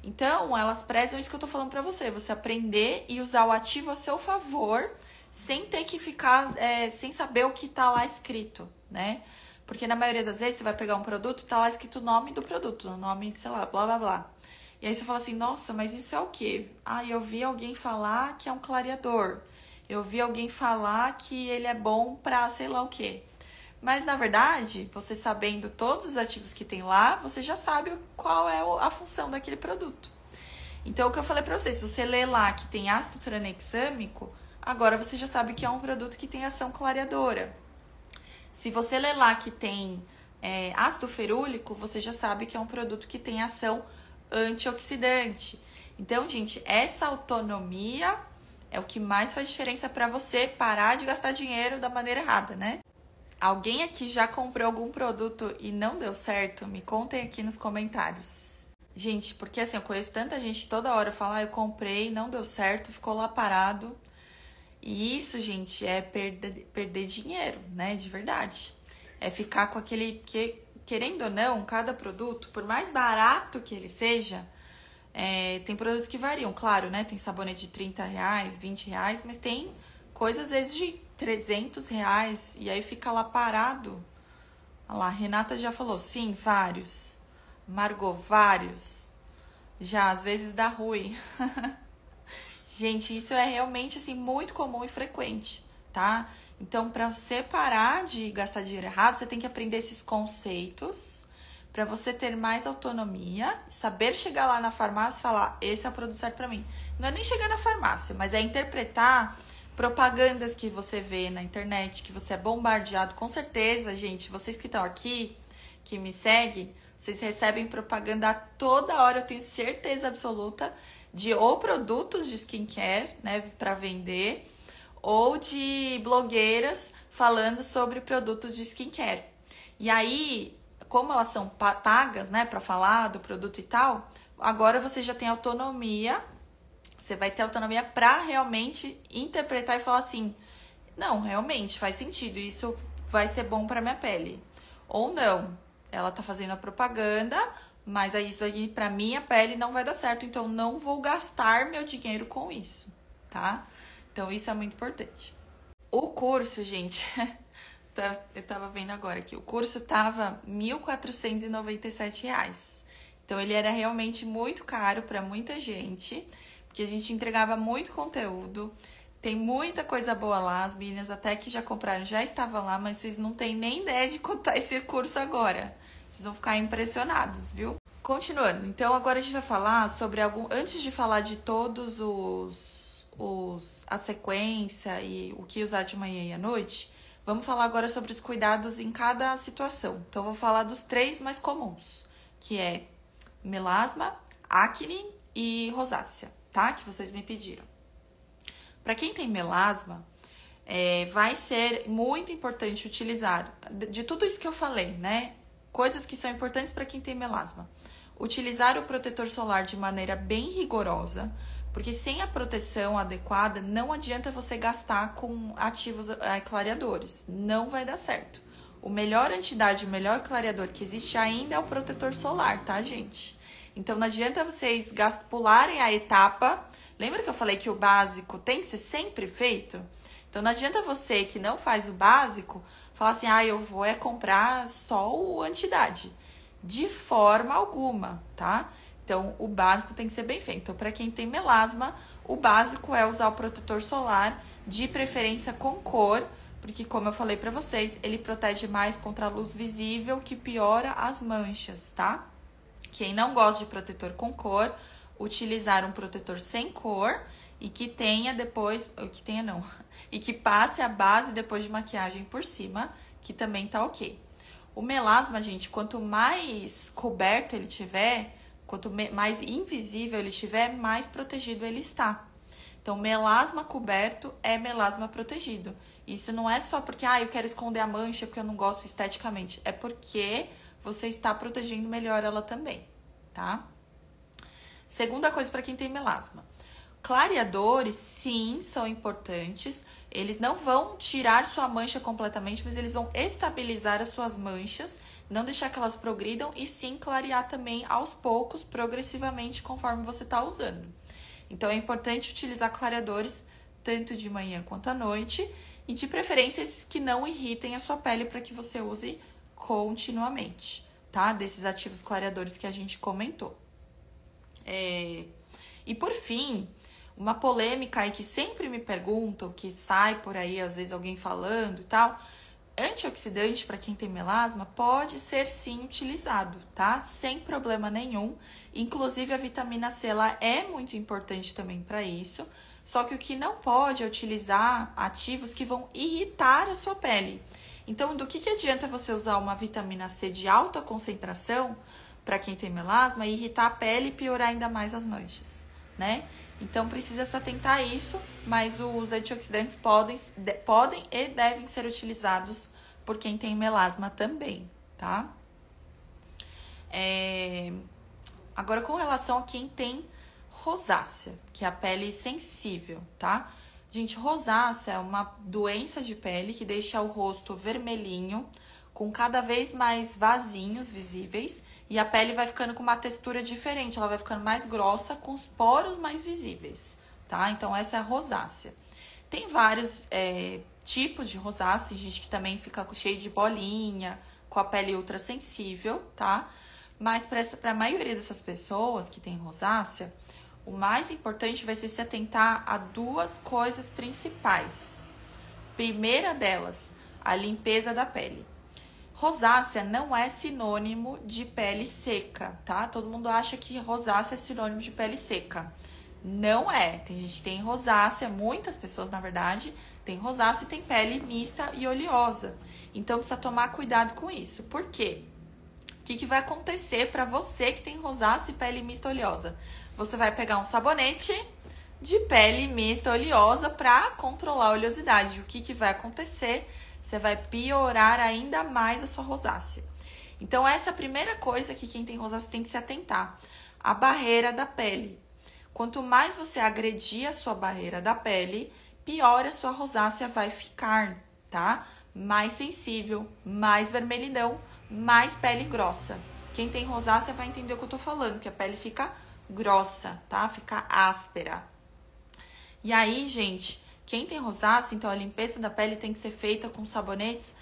Então, elas prezam isso que eu tô falando pra você. Você aprender e usar o ativo a seu favor, sem ter que ficar, sem saber o que tá lá escrito, né? Porque na maioria das vezes você vai pegar um produto, tá lá escrito o nome do produto, o nome, sei lá, blá blá blá. E aí você fala assim, nossa, mas isso é o quê? Ah, eu vi alguém falar que é um clareador. Eu vi alguém falar que ele é bom pra sei lá o quê. Mas, na verdade, você sabendo todos os ativos que tem lá, você já sabe qual é a função daquele produto. Então, o que eu falei pra você, se você ler lá que tem ácido tranexâmico, agora você já sabe que é um produto que tem ação clareadora. Se você ler lá que tem ácido ferúlico, você já sabe que é um produto que tem ação antioxidante. Então, gente, essa autonomia é o que mais faz diferença para você parar de gastar dinheiro da maneira errada, né? Alguém aqui já comprou algum produto e não deu certo? Me contem aqui nos comentários. Gente, porque assim, eu conheço tanta gente toda hora falar, eu comprei, não deu certo, ficou lá parado. E isso, gente, é perder dinheiro, né? De verdade. É ficar com aquele... Querendo ou não, cada produto, por mais barato que ele seja, tem produtos que variam, claro, né? Tem sabonete de R$30, R$20, mas tem coisas às vezes de R$300, e aí fica lá parado. Olha lá, a Renata já falou, sim, vários. Margot, vários. Já, às vezes dá ruim. Gente, isso é realmente, assim, muito comum e frequente, tá? Então, para você parar de gastar dinheiro errado, você tem que aprender esses conceitos para você ter mais autonomia, saber chegar lá na farmácia e falar, esse é o produto certo para mim. Não é nem chegar na farmácia, mas é interpretar propagandas que você vê na internet, que você é bombardeado. Com certeza, gente, vocês que estão aqui, que me seguem, vocês recebem propaganda a toda hora, eu tenho certeza absoluta, de ou produtos de skincare, né, para vender, ou de blogueiras falando sobre produtos de skincare. E aí, como elas são pagas, né, para falar do produto e tal, agora você já tem autonomia, você vai ter autonomia para realmente interpretar e falar assim, não, realmente faz sentido, isso vai ser bom para minha pele. Ou não, ela tá fazendo a propaganda, mas isso aí para minha pele não vai dar certo, então não vou gastar meu dinheiro com isso, tá? Então, isso é muito importante. O curso, gente, eu tava vendo agora aqui, o curso tava R$ 1.497. Então, ele era realmente muito caro para muita gente, porque a gente entregava muito conteúdo, tem muita coisa boa lá, as meninas até que já compraram, já estavam lá, mas vocês não têm nem ideia de quanto tá esse curso agora. Vocês vão ficar impressionados, viu? Continuando, então agora a gente vai falar sobre antes de falar de todos a sequência e o que usar de manhã e à noite, vamos falar agora sobre os cuidados em cada situação. Então, eu vou falar dos 3 mais comuns, que é melasma, acne e rosácea, tá? Que vocês me pediram. Para quem tem melasma, vai ser muito importante utilizar, de tudo isso que eu falei, né? Coisas que são importantes para quem tem melasma. Utilizar o protetor solar de maneira bem rigorosa, porque sem a proteção adequada, não adianta você gastar com ativos clareadores. Não vai dar certo. O melhor anti-idade, o melhor clareador que existe ainda é o protetor solar, tá, gente? Então, não adianta vocês pularem a etapa. Lembra que eu falei que o básico tem que ser sempre feito? Então, não adianta você que não faz o básico falar assim, eu vou comprar só o anti-idade. De forma alguma, tá? Então, o básico tem que ser bem feito. Então, para quem tem melasma, o básico é usar o protetor solar, de preferência com cor, porque, como eu falei para vocês, ele protege mais contra a luz visível, que piora as manchas, tá? Quem não gosta de protetor com cor, utilizar um protetor sem cor e que tenha depois, e que passe a base depois de maquiagem por cima, que também tá ok. O melasma, gente, quanto mais coberto ele tiver, quanto mais invisível ele tiver, mais protegido ele está. Então, melasma coberto é melasma protegido. Isso não é só porque, eu quero esconder a mancha porque eu não gosto esteticamente. É porque você está protegendo melhor ela também, tá? Segunda coisa para quem tem melasma. Clareadores, sim, são importantes. Eles não vão tirar sua mancha completamente, mas eles vão estabilizar as suas manchas, não deixar que elas progridam e sim clarear também aos poucos, progressivamente, conforme você está usando. Então, é importante utilizar clareadores tanto de manhã quanto à noite e de preferência que não irritem a sua pele para que você use continuamente, tá? Desses ativos clareadores que a gente comentou. E por fim, uma polêmica aí que sempre me perguntam, que sai por aí, às vezes alguém falando e tal, antioxidante para quem tem melasma pode ser sim utilizado, tá? Sem problema nenhum. Inclusive a vitamina C ela é muito importante também para isso. Só que o que não pode é utilizar ativos que vão irritar a sua pele. Então, do que adianta você usar uma vitamina C de alta concentração para quem tem melasma e irritar a pele e piorar ainda mais as manchas, né? Então, precisa se atentar a isso, mas os antioxidantes podem e devem ser utilizados por quem tem melasma também, tá? Agora, com relação a quem tem rosácea, que é a pele sensível, tá? Gente, rosácea é uma doença de pele que deixa o rosto vermelhinho, com cada vez mais vasinhos visíveis, e a pele vai ficando com uma textura diferente, ela vai ficando mais grossa, com os poros mais visíveis, tá? Então, essa é a rosácea. Tem vários tipos de rosácea, tem gente que também fica cheio de bolinha, com a pele ultra sensível, tá? Mas para a maioria dessas pessoas que tem rosácea, o mais importante vai ser se atentar a duas coisas principais. Primeira delas, a limpeza da pele. Rosácea não é sinônimo de pele seca, tá? Todo mundo acha que rosácea é sinônimo de pele seca. Não é. Tem gente que tem rosácea, muitas pessoas, na verdade, tem rosácea e tem pele mista e oleosa. Então, precisa tomar cuidado com isso. Por quê? O que vai acontecer para você que tem rosácea e pele mista oleosa? Você vai pegar um sabonete de pele mista oleosa para controlar a oleosidade. O que vai acontecer? Você vai piorar ainda mais a sua rosácea. Então, essa é a primeira coisa que quem tem rosácea tem que se atentar. A barreira da pele. Quanto mais você agredir a sua barreira da pele, pior a sua rosácea vai ficar, tá? Mais sensível, mais vermelhidão, mais pele grossa. Quem tem rosácea vai entender o que eu tô falando, que a pele fica grossa, tá? Fica áspera. E aí, gente, quem tem rosácea, então a limpeza da pele tem que ser feita com sabonetes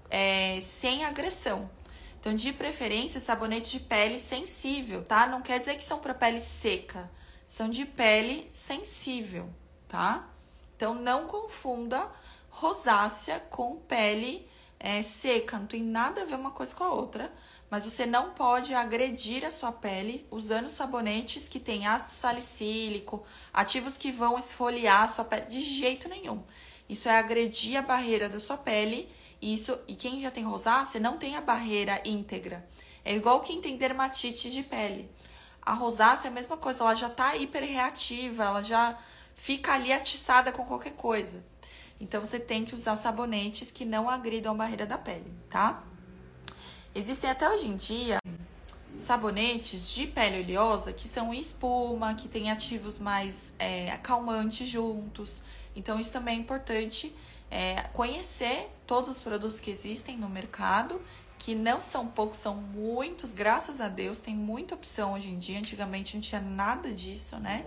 sem agressão. Então, de preferência, sabonetes de pele sensível, tá? Não quer dizer que são para pele seca, são de pele sensível, tá? Então, não confunda rosácea com pele seca, não tem nada a ver uma coisa com a outra, mas você não pode agredir a sua pele usando sabonetes que têm ácido salicílico, ativos que vão esfoliar a sua pele, de jeito nenhum. Isso é agredir a barreira da sua pele, e quem já tem rosácea não tem a barreira íntegra. É igual quem tem dermatite de pele. A rosácea é a mesma coisa, ela já tá hiperreativa, ela já fica ali atiçada com qualquer coisa. Então, você tem que usar sabonetes que não agridam a barreira da pele, tá? Existem até hoje em dia sabonetes de pele oleosa que são em espuma, que tem ativos mais acalmantes juntos. Então, isso também é importante conhecer todos os produtos que existem no mercado, que não são poucos, são muitos, graças a Deus, tem muita opção hoje em dia. Antigamente não tinha nada disso, né?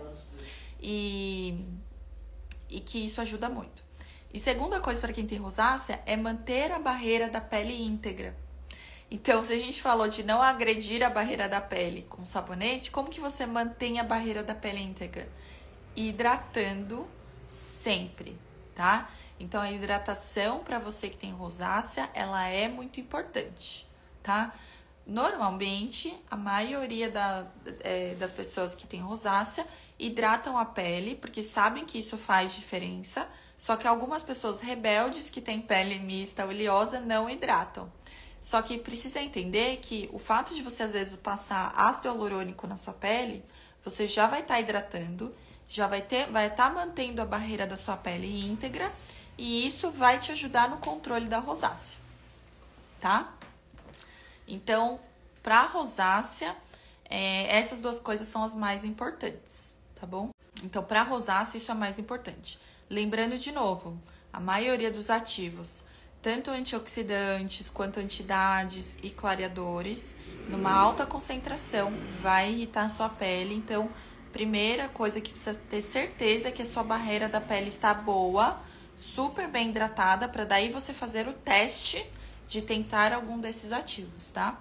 E que isso ajuda muito. E segunda coisa para quem tem rosácea é manter a barreira da pele íntegra. Então, se a gente falou de não agredir a barreira da pele com sabonete, como que você mantém a barreira da pele íntegra? Hidratando sempre, tá? Então, a hidratação para você que tem rosácea, ela é muito importante, tá? Normalmente, a maioria das pessoas que tem rosácea hidratam a pele, porque sabem que isso faz diferença, só que algumas pessoas rebeldes que têm pele mista oleosa não hidratam. Só que precisa entender que o fato de você, às vezes, passar ácido hialurônico na sua pele, você já vai estar hidratando, já vai estar mantendo a barreira da sua pele íntegra, e isso vai te ajudar no controle da rosácea, tá? Então, para rosácea, essas duas coisas são as mais importantes, tá bom? Então, para rosácea, isso é mais importante. Lembrando de novo, a maioria dos ativos, tanto antioxidantes quanto anti-idades e clareadores, numa alta concentração, vai irritar a sua pele. Então, primeira coisa que precisa ter certeza é que a sua barreira da pele está boa, super bem hidratada, para daí você fazer o teste de tentar algum desses ativos, tá?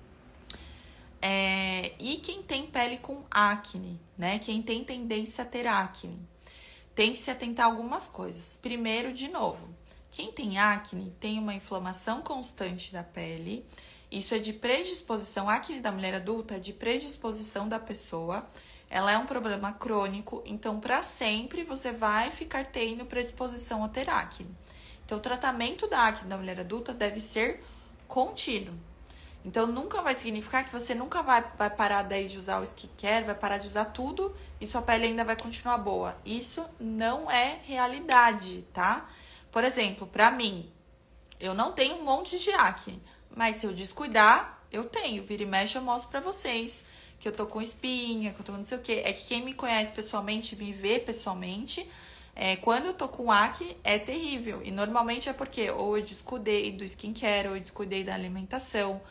E quem tem pele com acne, né? Quem tem tendência a ter acne, tem que se atentar a algumas coisas. Primeiro, de novo, quem tem acne tem uma inflamação constante da pele. Isso é de predisposição, a acne da mulher adulta é de predisposição da pessoa. Ela é um problema crônico, então para sempre você vai ficar tendo predisposição a ter acne. Então o tratamento da acne da mulher adulta deve ser contínuo. Então, nunca vai significar que você nunca vai parar daí de usar o skincare, vai parar de usar tudo e sua pele ainda vai continuar boa. Isso não é realidade, tá? Por exemplo, pra mim, eu não tenho um monte de acne, mas se eu descuidar, eu tenho. Vira e mexe, eu mostro pra vocês que eu tô com espinha, que eu tô com não sei o quê. É que quem me conhece pessoalmente, me vê pessoalmente, quando eu tô com acne, é terrível. E normalmente é porque ou eu descuidei do skincare, ou eu descuidei da alimentação,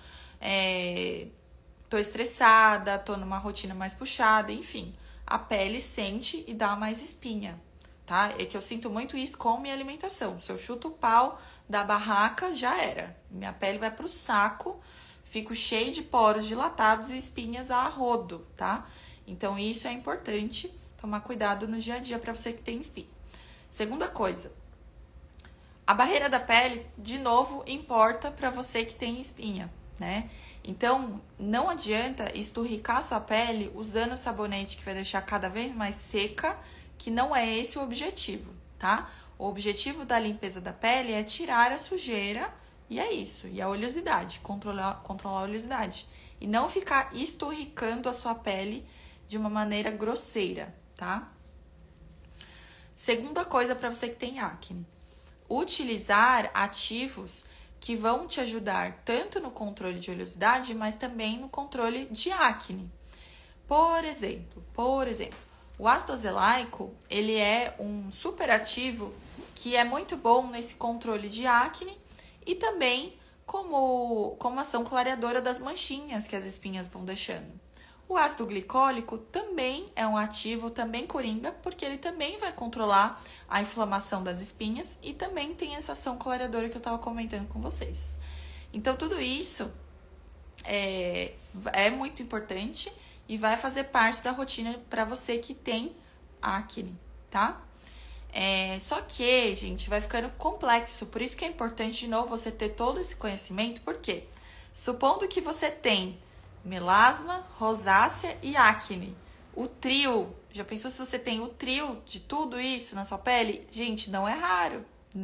tô estressada, tô numa rotina mais puxada, enfim. A pele sente e dá mais espinha, tá? É que eu sinto muito isso com minha alimentação. Se eu chuto o pau da barraca, já era. Minha pele vai pro saco, fico cheia de poros dilatados e espinhas a rodo, tá? Então, isso é importante, tomar cuidado no dia a dia para você que tem espinha. Segunda coisa, a barreira da pele, de novo, importa para você que tem espinha, né? Então, não adianta esturricar sua pele usando sabonete que vai deixar cada vez mais seca, que não é esse o objetivo, tá? O objetivo da limpeza da pele é tirar a sujeira e é isso, e a oleosidade, controlar a oleosidade. E não ficar esturricando a sua pele de uma maneira grosseira, tá? Segunda coisa para você que tem acne, utilizar ativos que vão te ajudar tanto no controle de oleosidade, mas também no controle de acne. Por exemplo, o ácido azelaico, ele é um super ativo que é muito bom nesse controle de acne e também como ação clareadora das manchinhas que as espinhas vão deixando. O ácido glicólico também é um ativo, também coringa, porque ele também vai controlar a inflamação das espinhas e também tem essa ação clareadora que eu estava comentando com vocês. Então, tudo isso é muito importante e vai fazer parte da rotina para você que tem acne, tá? Só que, gente, vai ficando complexo, por isso que é importante, de novo, você ter todo esse conhecimento, porque supondo que você tem melasma, rosácea e acne. O trio, já pensou se você tem o trio de tudo isso na sua pele? Gente, não é raro,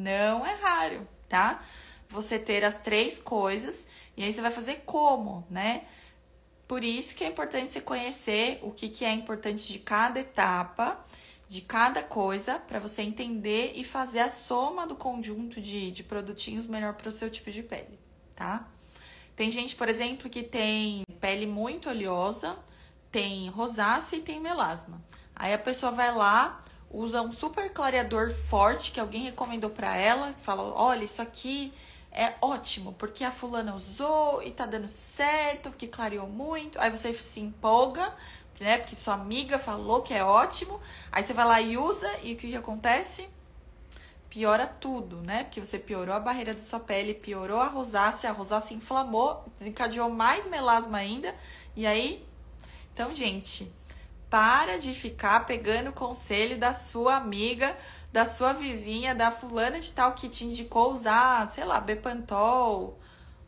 tá? Você ter as três coisas e aí você vai fazer como, né? Por isso que é importante você conhecer o que é importante de cada etapa, de cada coisa, para você entender e fazer a soma do conjunto de produtinhos melhor para o seu tipo de pele, tá? Tem gente, por exemplo, que tem pele muito oleosa, tem rosácea e tem melasma. Aí a pessoa vai lá, usa um super clareador forte que alguém recomendou pra ela, fala, olha, isso aqui é ótimo, porque a fulana usou e tá dando certo, porque clareou muito. Aí você se empolga, né, porque sua amiga falou que é ótimo. Aí você vai lá e usa, e o que acontece? Piora tudo, né? Porque você piorou a barreira da sua pele, piorou a rosácea inflamou, desencadeou mais melasma ainda. E aí, então, gente, para de ficar pegando o conselho da sua amiga, da sua vizinha, da fulana de tal que te indicou usar, sei lá, Bepantol,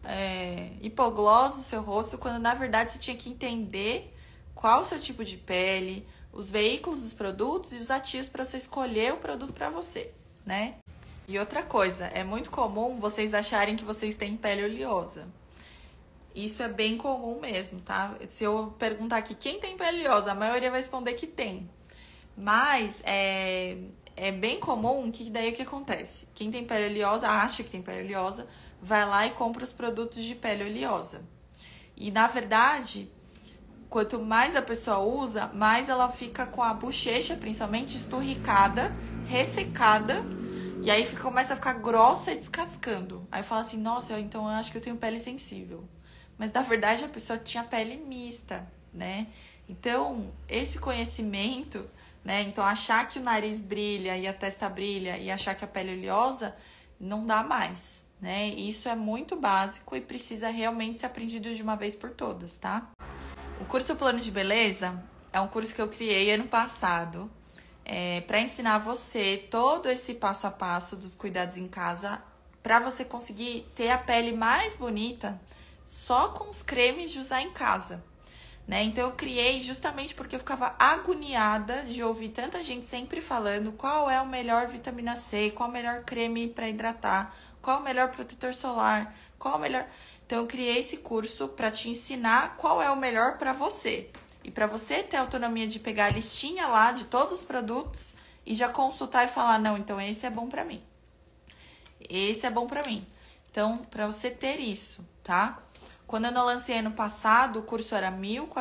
hipoglós no seu rosto, quando na verdade você tinha que entender qual o seu tipo de pele, os veículos dos produtos e os ativos para você escolher o produto para você, né? E outra coisa, é muito comum vocês acharem que vocês têm pele oleosa. Isso é bem comum mesmo, tá? Se eu perguntar aqui quem tem pele oleosa, a maioria vai responder que tem. Mas é bem comum que daí o que acontece? Quem tem pele oleosa, acha que tem pele oleosa, vai lá e compra os produtos de pele oleosa. E na verdade, quanto mais a pessoa usa, mais ela fica com a bochecha, principalmente, esturricada, ressecada, e aí começa a ficar grossa e descascando. Aí eu falo assim, nossa, então eu acho que eu tenho pele sensível. Mas, na verdade, a pessoa tinha pele mista, né? Então, esse conhecimento, né? Então, achar que o nariz brilha e a testa brilha e achar que a pele é oleosa, não dá mais, né? Isso é muito básico e precisa realmente ser aprendido de uma vez por todas, tá? O curso Plano de Beleza é um curso que eu criei ano passado para ensinar você todo esse passo a passo dos cuidados em casa para você conseguir ter a pele mais bonita só com os cremes de usar em casa, né? Então eu criei justamente porque eu ficava agoniada de ouvir tanta gente sempre falando qual é o melhor vitamina C, qual é o melhor creme para hidratar, qual é o melhor protetor solar, qual é o melhor... Então eu criei esse curso para te ensinar qual é o melhor para você. E para você ter autonomia de pegar a listinha lá de todos os produtos e já consultar e falar, não, então esse é bom para mim. Esse é bom para mim. Então, para você ter isso, tá? Quando eu não lancei ano passado, o curso era R$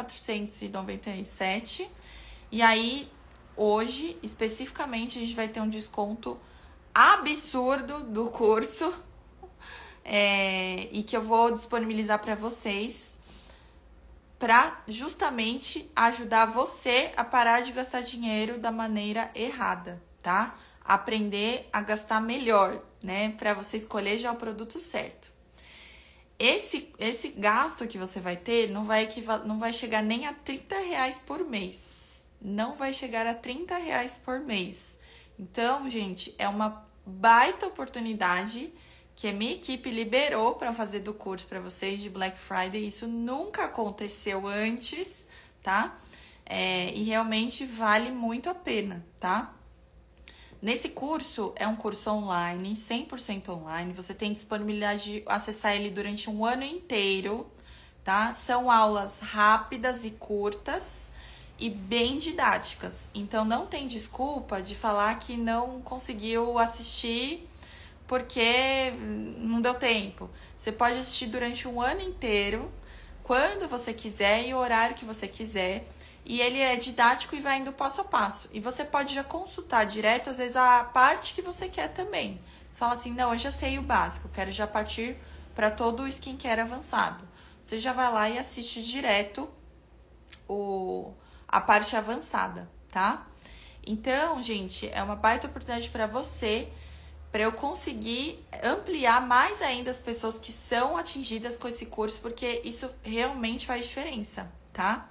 1.497. E aí, hoje, especificamente, a gente vai ter um desconto absurdo do curso. E que eu vou disponibilizar para vocês para justamente ajudar você a parar de gastar dinheiro da maneira errada, tá? Aprender a gastar melhor, né? Para você escolher já o produto certo. Esse gasto que você vai ter não vai chegar nem a R$30 por mês. Não vai chegar a R$30 por mês. Então, gente, é uma baita oportunidade que a minha equipe liberou para fazer do curso para vocês de Black Friday. Isso nunca aconteceu antes, tá? E realmente vale muito a pena, tá? Nesse curso, é um curso online, 100% online. Você tem disponibilidade de acessar ele durante um ano inteiro, tá? São aulas rápidas e curtas e bem didáticas. Então, não tem desculpa de falar que não conseguiu assistir porque não deu tempo. Você pode assistir durante um ano inteiro, quando você quiser e o horário que você quiser. E ele é didático e vai indo passo a passo. E você pode já consultar direto, às vezes, a parte que você quer também. Você fala assim, não, eu já sei o básico, quero já partir para todo o skincare avançado. Você já vai lá e assiste direto a parte avançada, tá? Então, gente, é uma baita oportunidade para você, para eu conseguir ampliar mais ainda as pessoas que são atingidas com esse curso, porque isso realmente faz diferença, tá?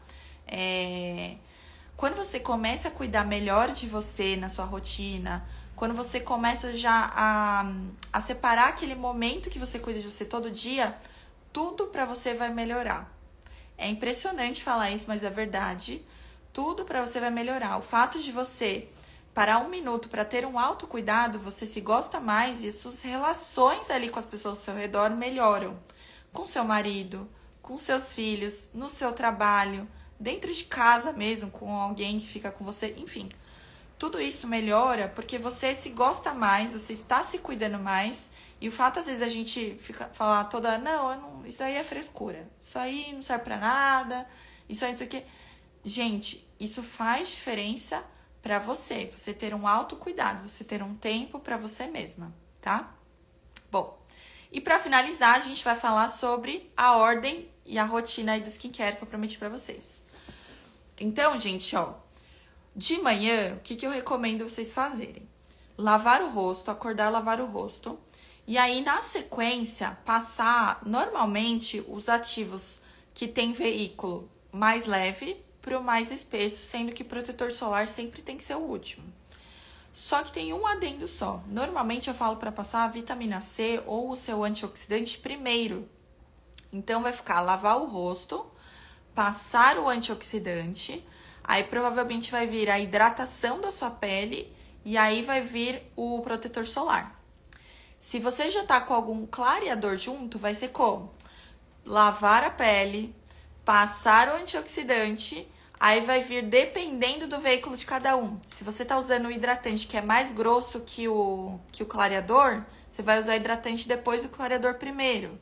Quando você começa a cuidar melhor de você na sua rotina, quando você começa já a separar aquele momento que você cuida de você todo dia, tudo pra você vai melhorar. É impressionante falar isso, mas é verdade. Tudo pra você vai melhorar. O fato de você parar um minuto para ter um autocuidado, você se gosta mais e as suas relações ali com as pessoas ao seu redor melhoram. Com seu marido, com seus filhos, no seu trabalho, dentro de casa mesmo, com alguém que fica com você, enfim. Tudo isso melhora porque você se gosta mais, você está se cuidando mais. E o fato, às vezes, a gente falar toda, não, isso aí é frescura. Isso aí não serve pra nada. Isso aí não sei o quê. Gente, isso faz diferença pra você. Você ter um autocuidado, você ter um tempo pra você mesma, tá? Bom, e pra finalizar, a gente vai falar sobre a ordem e a rotina aí do skincare que eu prometi pra vocês. Então, gente, ó, de manhã, o que eu recomendo vocês fazerem? Lavar o rosto, acordar, lavar o rosto. E aí, na sequência, passar normalmente os ativos que tem veículo mais leve para o mais espesso, sendo que protetor solar sempre tem que ser o último. Só que tem um adendo só. Normalmente eu falo para passar a vitamina C ou o seu antioxidante primeiro. Então, vai ficar lavar o rosto, passar o antioxidante, aí provavelmente vai vir a hidratação da sua pele e aí vai vir o protetor solar. Se você já tá com algum clareador junto, vai ser como? Lavar a pele, passar o antioxidante, aí vai vir dependendo do veículo de cada um. Se você tá usando o hidratante que é mais grosso que o clareador, você vai usar hidratante depois do clareador primeiro.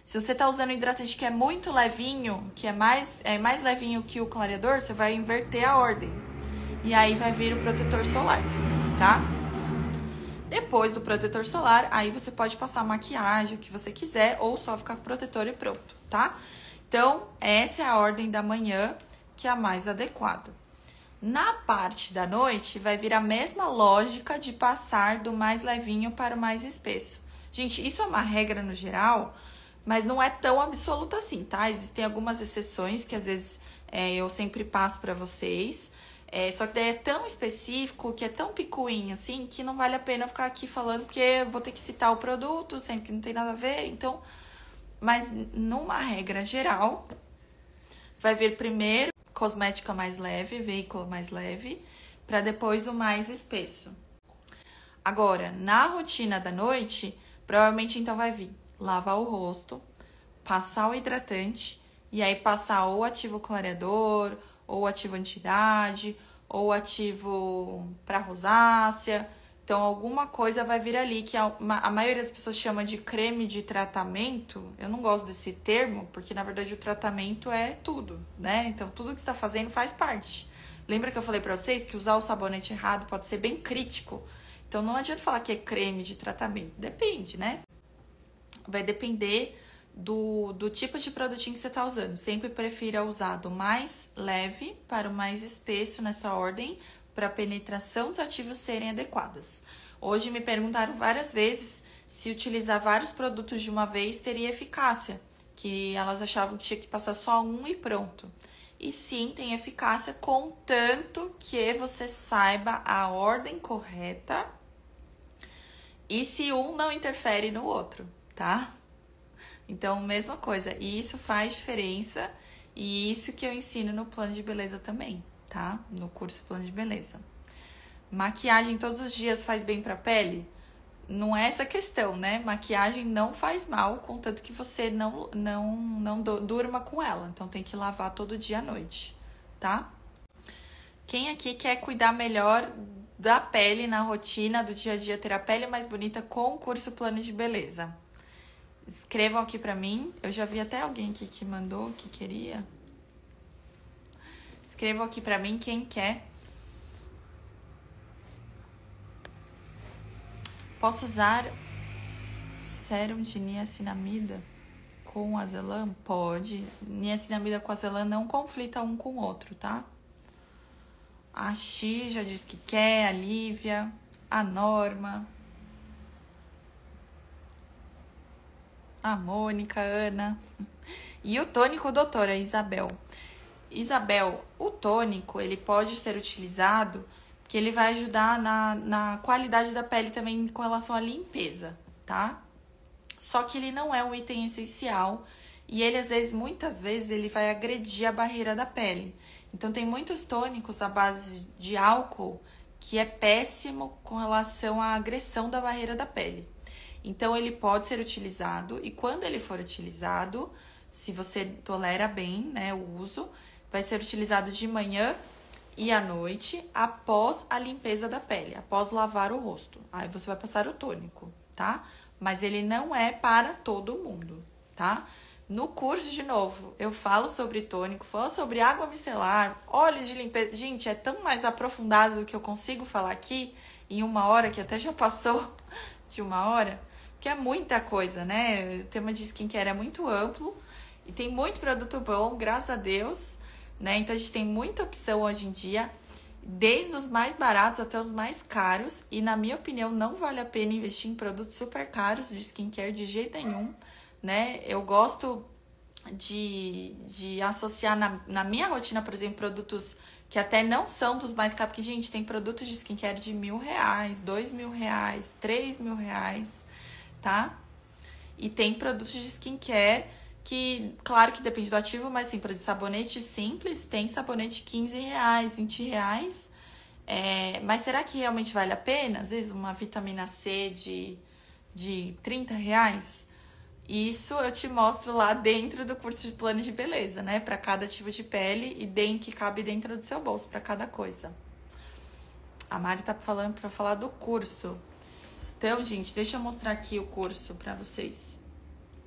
Se você tá usando hidratante que é muito levinho, que é mais levinho que o clareador, você vai inverter a ordem. E aí vai vir o protetor solar, tá? Depois do protetor solar, aí você pode passar maquiagem, o que você quiser, ou só ficar com protetor e pronto, tá? Então, essa é a ordem da manhã, que é a mais adequada. Na parte da noite, vai vir a mesma lógica de passar do mais levinho para o mais espesso. Gente, isso é uma regra no geral, mas não é tão absoluta assim, tá? Existem algumas exceções que às vezes eu sempre passo para vocês. Só que daí é tão específico, que é tão picuinho assim, que não vale a pena ficar aqui falando, porque eu vou ter que citar o produto, sempre que não tem nada a ver. Então, mas numa regra geral, vai vir primeiro cosmética mais leve, veículo mais leve, para depois o mais espesso. Agora, na rotina da noite, provavelmente então vai vir lavar o rosto, passar o hidratante, e aí passar ou ativo clareador, ou ativo anti-idade, ou ativo para rosácea. Então, alguma coisa vai vir ali, que a maioria das pessoas chama de creme de tratamento. Eu não gosto desse termo, porque na verdade o tratamento é tudo, né? Então, tudo que você está fazendo faz parte. Lembra que eu falei para vocês que usar o sabonete errado pode ser bem crítico? Então, não adianta falar que é creme de tratamento. Depende, né? Vai depender do tipo de produtinho que você está usando. Sempre prefira usar do mais leve para o mais espesso nessa ordem, para a penetração dos ativos serem adequadas. Hoje me perguntaram várias vezes se utilizar vários produtos de uma vez teria eficácia, que elas achavam que tinha que passar só um e pronto. E sim, tem eficácia, contanto que você saiba a ordem correta e se um não interfere no outro, tá? Então, mesma coisa, e isso faz diferença, e isso que eu ensino no plano de beleza também, tá? No curso plano de beleza. Maquiagem todos os dias faz bem pra pele? Não é essa questão, né? Maquiagem não faz mal, contanto que você não durma com ela. Então, tem que lavar todo dia à noite, tá? Quem aqui quer cuidar melhor da pele na rotina do dia a dia, ter a pele mais bonita com o curso plano de beleza? Escrevam aqui pra mim. Eu já vi até alguém aqui que mandou, que queria. Escrevam aqui pra mim quem quer. Posso usar sérum de niacinamida com azelã? Pode. Niacinamida com azelã não conflita um com o outro, tá? A Xi já diz que quer, a Lívia, a Norma, a Mônica, a Ana. E o tônico, doutora Isabel. Isabel, o tônico, ele pode ser utilizado porque ele vai ajudar na qualidade da pele também com relação à limpeza, tá? Só que ele não é um item essencial e ele, muitas vezes, ele vai agredir a barreira da pele. Então, tem muitos tônicos à base de álcool que é péssimo com relação à agressão da barreira da pele. Então, ele pode ser utilizado e quando ele for utilizado, se você tolera bem, né, o uso, vai ser utilizado de manhã e à noite após a limpeza da pele, após lavar o rosto. Aí você vai passar o tônico, tá? Mas ele não é para todo mundo, tá? No curso, de novo, eu falo sobre tônico, falo sobre água micelar, óleo de limpeza. Gente, é tão mais aprofundado do que eu consigo falar aqui em 1 hora, que até já passou de 1 hora, que é muita coisa, né? O tema de skincare é muito amplo e tem muito produto bom, graças a Deus, né? Então, a gente tem muita opção hoje em dia, desde os mais baratos até os mais caros. E, na minha opinião, não vale a pena investir em produtos super caros de skincare de jeito nenhum, né? Eu gosto de associar na minha rotina, por exemplo, produtos que até não são dos mais caros, porque, gente, tem produtos de skincare de R$1.000, R$2.000, R$3.000, tá? E tem produtos de skincare que, claro que depende do ativo, mas sim, por exemplo, sabonete simples, tem sabonete R$15, R$20. Mas será que realmente vale a pena? Às vezes uma vitamina C de R$30? Isso eu te mostro lá dentro do curso de plano de beleza, né? Para cada tipo de pele e que cabe dentro do seu bolso, para cada coisa. A Mari tá falando para falar do curso. Então, gente, deixa eu mostrar aqui o curso para vocês.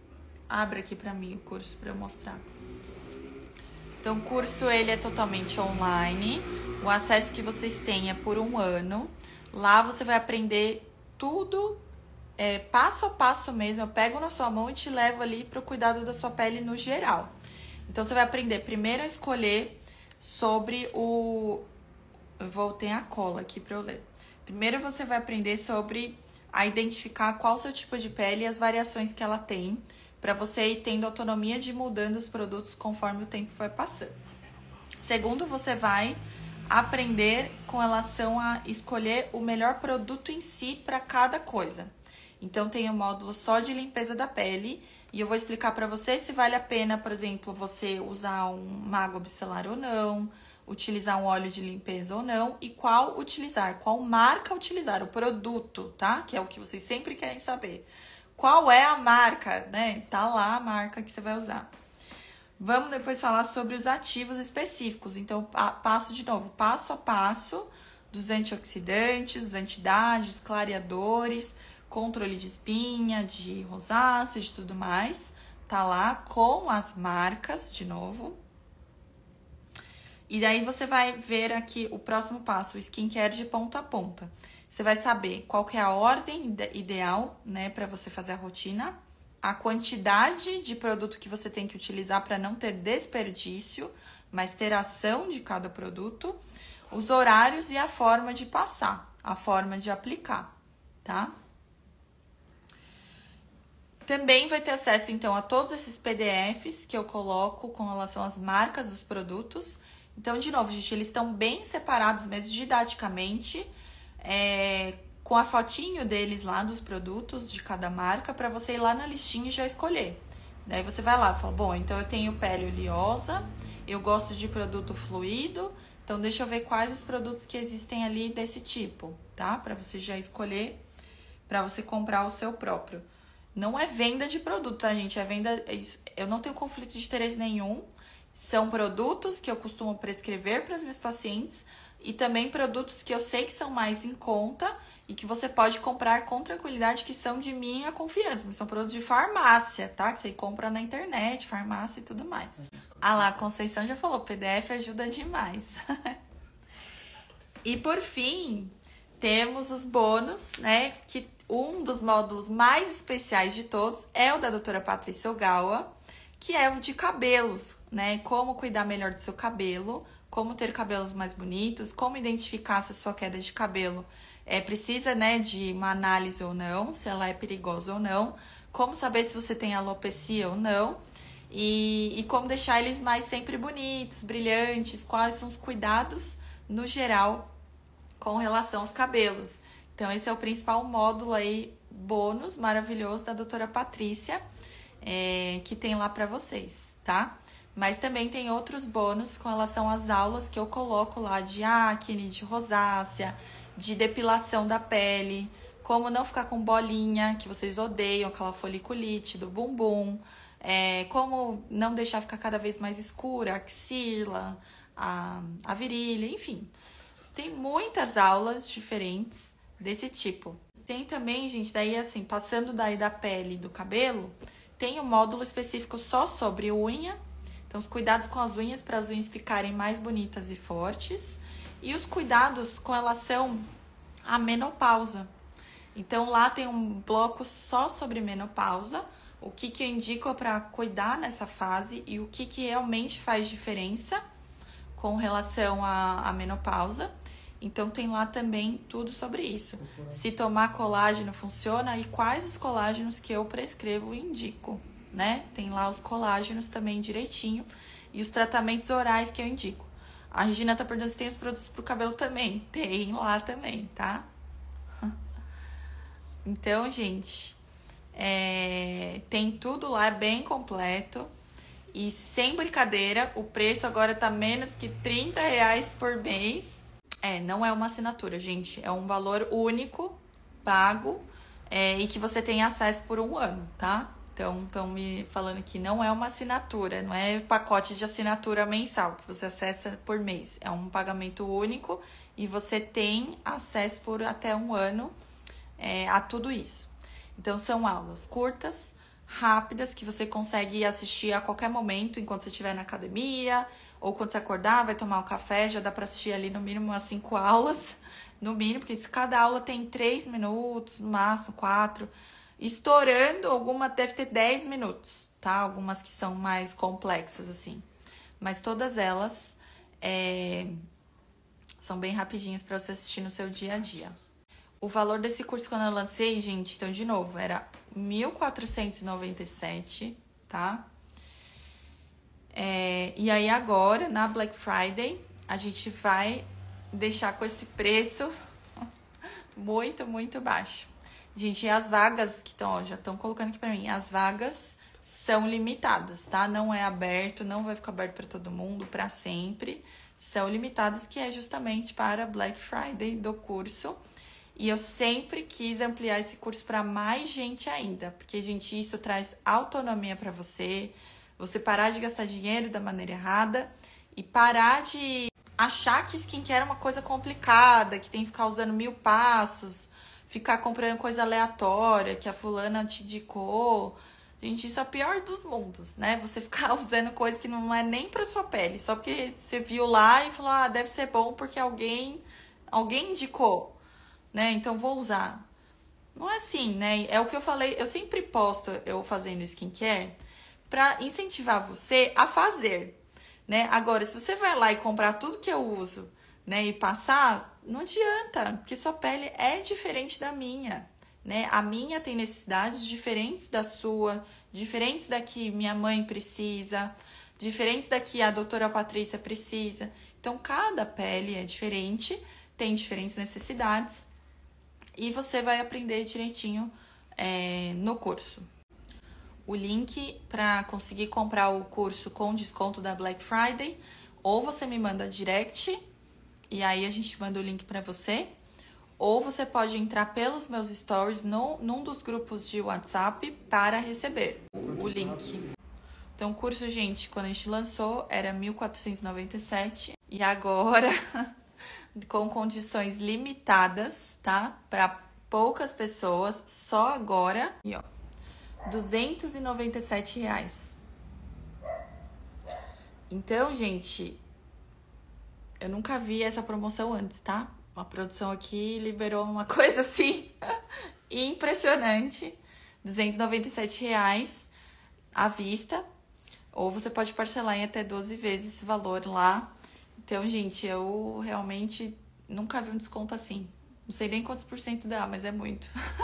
Abre aqui pra mim o curso pra eu mostrar. Então, o curso, ele é totalmente online. O acesso que vocês têm é por 1 ano. Lá você vai aprender tudo, passo a passo mesmo. Eu pego na sua mão e te levo ali pro cuidado da sua pele no geral. Então, você vai aprender primeiro a escolher sobre o... Eu voltei a cola aqui pra eu ler. Primeiro, você vai aprender sobre a identificar qual o seu tipo de pele e as variações que ela tem, para você ir tendo autonomia de ir mudando os produtos conforme o tempo vai passando. Segundo, você vai aprender com relação a escolher o melhor produto em si para cada coisa. Então, tem um módulo só de limpeza da pele e eu vou explicar para você se vale a pena, por exemplo, você usar uma água bicelar ou não, utilizar um óleo de limpeza ou não, e qual utilizar, qual marca utilizar, o produto, tá? Que é o que vocês sempre querem saber. Qual é a marca, né? Tá lá a marca que você vai usar. Vamos depois falar sobre os ativos específicos. Então, passo de novo, passo a passo, dos antioxidantes, dos anti-idades, clareadores, controle de espinha, de rosácea, de tudo mais. Tá lá com as marcas, de novo. E daí você vai ver aqui o próximo passo, o skincare de ponta a ponta. Você vai saber qual que é a ordem ideal, né, para você fazer a rotina, a quantidade de produto que você tem que utilizar para não ter desperdício, mas ter ação de cada produto, os horários e a forma de passar, a forma de aplicar, tá? Também vai ter acesso, então, a todos esses PDFs que eu coloco com relação às marcas dos produtos. Então, de novo, gente, eles estão bem separados mesmo didaticamente, com a fotinho deles lá dos produtos de cada marca, para você ir lá na listinha e já escolher. Daí você vai lá e fala, bom, então eu tenho pele oleosa, eu gosto de produto fluido, então deixa eu ver quais os produtos que existem ali desse tipo, tá? Para você já escolher, para você comprar o seu próprio. Não é venda de produto, tá, gente? É venda... Eu não tenho conflito de interesse nenhum. São produtos que eu costumo prescrever para os meus pacientes e também produtos que eu sei que são mais em conta e que você pode comprar com tranquilidade, que são de minha confiança. Mas são produtos de farmácia, tá? Que você compra na internet, farmácia e tudo mais. Ah lá, a Conceição já falou, PDF ajuda demais. E por fim, temos os bônus, né? Que um dos módulos mais especiais de todos é o da doutora Patrícia Ogawa, que é o de cabelos, né? Como cuidar melhor do seu cabelo, como ter cabelos mais bonitos, como identificar se a sua queda de cabelo precisa, né, de uma análise ou não, se ela é perigosa ou não, como saber se você tem alopecia ou não, e como deixar eles mais sempre bonitos, brilhantes, quais são os cuidados no geral com relação aos cabelos. Então, esse é o principal módulo aí, bônus maravilhoso da doutora Patrícia, que tem lá para vocês, tá? Mas também tem outros bônus com relação às aulas que eu coloco lá de acne, de rosácea, de depilação da pele, como não ficar com bolinha, que vocês odeiam, aquela foliculite do bumbum, como não deixar ficar cada vez mais escura a axila, a virilha, enfim. Tem muitas aulas diferentes desse tipo. Tem também, gente, daí assim, passando daí da pele e do cabelo, tem um módulo específico só sobre unha. Então, os cuidados com as unhas para as unhas ficarem mais bonitas e fortes. E os cuidados com relação à menopausa. Então, lá tem um bloco só sobre menopausa. O que eu indico para cuidar nessa fase e o que realmente faz diferença com relação à menopausa. Então, tem lá também tudo sobre isso. Se tomar colágeno funciona e quais os colágenos que eu prescrevo e indico, né? Tem lá os colágenos também direitinho e os tratamentos orais que eu indico. A Regina tá perguntando se tem os produtos pro cabelo também. Tem lá também, tá? Então, gente, tem tudo lá, é bem completo. E sem brincadeira, o preço agora tá menos que R$30 por mês. Não é uma assinatura, gente. É um valor único, pago, e que você tem acesso por 1 ano, tá? Então, estão me falando que não é uma assinatura, não é pacote de assinatura mensal, que você acessa por mês. É um pagamento único e você tem acesso por até 1 ano a tudo isso. Então, são aulas curtas, rápidas que você consegue assistir a qualquer momento, enquanto você estiver na academia, ou quando você acordar, vai tomar um café, já dá pra assistir ali no mínimo umas 5 aulas, no mínimo, porque cada aula tem 3 minutos, no máximo 4, estourando, alguma deve ter 10 minutos, tá? Algumas que são mais complexas, assim. Mas todas elas são bem rapidinhas para você assistir no seu dia a dia. O valor desse curso quando eu lancei, gente, então de novo, era 1.497, tá? E aí agora, na Black Friday, a gente vai deixar com esse preço muito, muito baixo. Gente, e as vagas que estão, já estão colocando aqui pra mim, as vagas são limitadas, tá? Não é aberto, não vai ficar aberto para todo mundo para sempre. São limitadas, que é justamente para Black Friday do curso. E eu sempre quis ampliar esse curso para mais gente ainda, porque, gente, isso traz autonomia para você, você parar de gastar dinheiro da maneira errada e parar de achar que skincare é uma coisa complicada, que tem que ficar usando 1000 passos, ficar comprando coisa aleatória que a fulana te indicou. Gente, isso é o pior dos mundos, né? Você ficar usando coisa que não é nem pra sua pele, só porque você viu lá e falou, deve ser bom porque alguém indicou, né? Então vou usar. Não é assim, né? É o que eu falei, eu sempre posto eu fazendo skincare pra incentivar você a fazer, né? Agora, se você vai lá e comprar tudo que eu uso, né, e passar, não adianta, porque sua pele é diferente da minha, né? A minha tem necessidades diferentes da sua, diferentes da que minha mãe precisa, diferentes da que a doutora Patrícia precisa. Então, cada pele é diferente, tem diferentes necessidades e você vai aprender direitinho no curso. O link para conseguir comprar o curso com desconto da Black Friday, ou você me manda direct e aí a gente manda o link para você, ou você pode entrar pelos meus stories num dos grupos de WhatsApp para receber o link. Então, o curso, gente, quando a gente lançou, era 1.497 e agora, com condições limitadas, tá? Para poucas pessoas, só agora, e ó, R$297. Então, gente, eu nunca vi essa promoção antes, tá? A produção aqui liberou uma coisa assim impressionante. R$297 à vista. Ou você pode parcelar em até 12 vezes esse valor lá. Então, gente, eu realmente nunca vi um desconto assim. Não sei nem quantos % dá, mas é muito.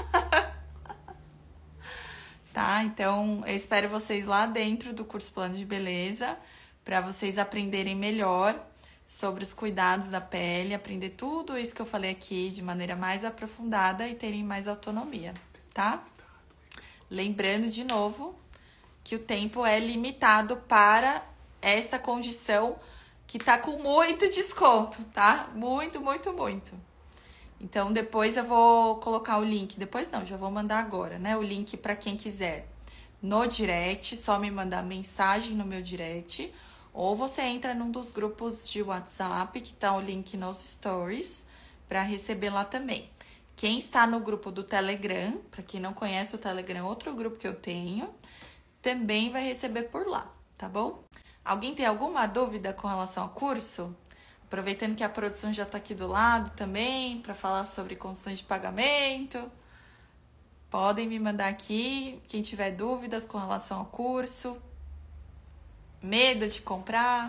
Tá? Então, eu espero vocês lá dentro do curso Plano de Beleza, para vocês aprenderem melhor sobre os cuidados da pele, aprender tudo isso que eu falei aqui de maneira mais aprofundada e terem mais autonomia, tá? Lembrando de novo que o tempo é limitado para esta condição que tá com muito desconto, tá? Muito, muito, muito. Então, depois eu vou colocar o link, depois não, já vou mandar agora, né? O link para quem quiser no direct, só me mandar mensagem no meu direct, ou você entra num dos grupos de WhatsApp, que tá o link nos stories, para receber lá também. Quem está no grupo do Telegram, para quem não conhece o Telegram, outro grupo que eu tenho, também vai receber por lá, tá bom? Alguém tem alguma dúvida com relação ao curso? Aproveitando que a produção já tá aqui do lado também, para falar sobre condições de pagamento. Podem me mandar aqui, quem tiver dúvidas com relação ao curso. Medo de comprar?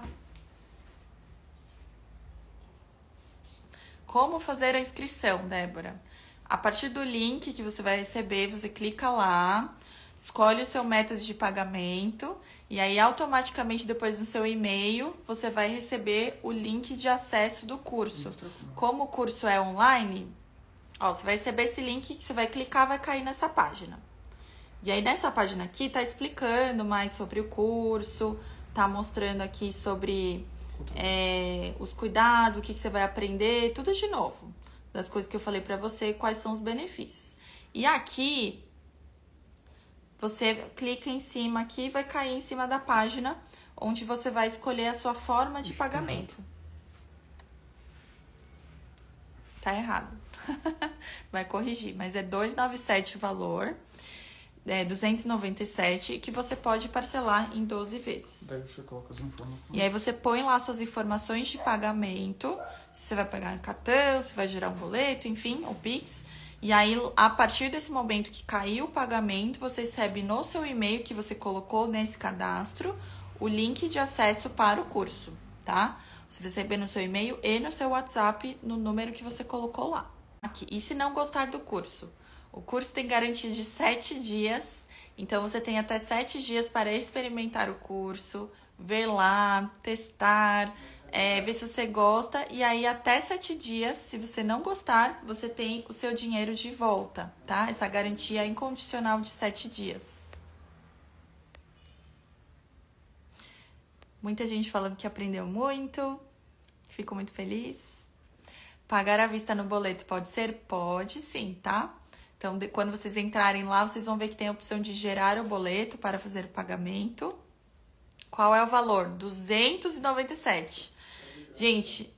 Como fazer a inscrição, Débora? A partir do link que você vai receber, você clica lá, escolhe o seu método de pagamento e aí automaticamente depois no seu e-mail você vai receber o link de acesso do curso. Como o curso é online, ó, você vai receber esse link que você vai clicar, vai cair nessa página. E aí nessa página aqui tá explicando mais sobre o curso, tá mostrando aqui sobre os cuidados, o que você vai aprender, tudo de novo. Das coisas que eu falei pra você, quais são os benefícios. E aqui, você clica em cima aqui, vai cair em cima da página, onde você vai escolher a sua forma de pagamento. Tá errado. Vai corrigir, mas é 297 o valor. 297 que você pode parcelar em 12 vezes. Daí você coloca as informações. E aí você põe lá suas informações de pagamento, se você vai pagar em cartão, se vai gerar um boleto, enfim, o Pix. E aí, a partir desse momento que caiu o pagamento, você recebe no seu e-mail que você colocou nesse cadastro o link de acesso para o curso, tá? Você vai receber no seu e-mail e no seu WhatsApp no número que você colocou lá. Aqui. E se não gostar do curso? O curso tem garantia de 7 dias, então você tem até 7 dias para experimentar o curso, ver lá, testar, ver se você gosta. E aí, até 7 dias, se você não gostar, você tem o seu dinheiro de volta, tá? Essa garantia é incondicional de 7 dias. Muita gente falando que aprendeu muito, fico muito feliz. Pagar à vista no boleto pode ser? Pode sim, tá? Então, quando vocês entrarem lá, vocês vão ver que tem a opção de gerar o boleto para fazer o pagamento. Qual é o valor? 297. Gente,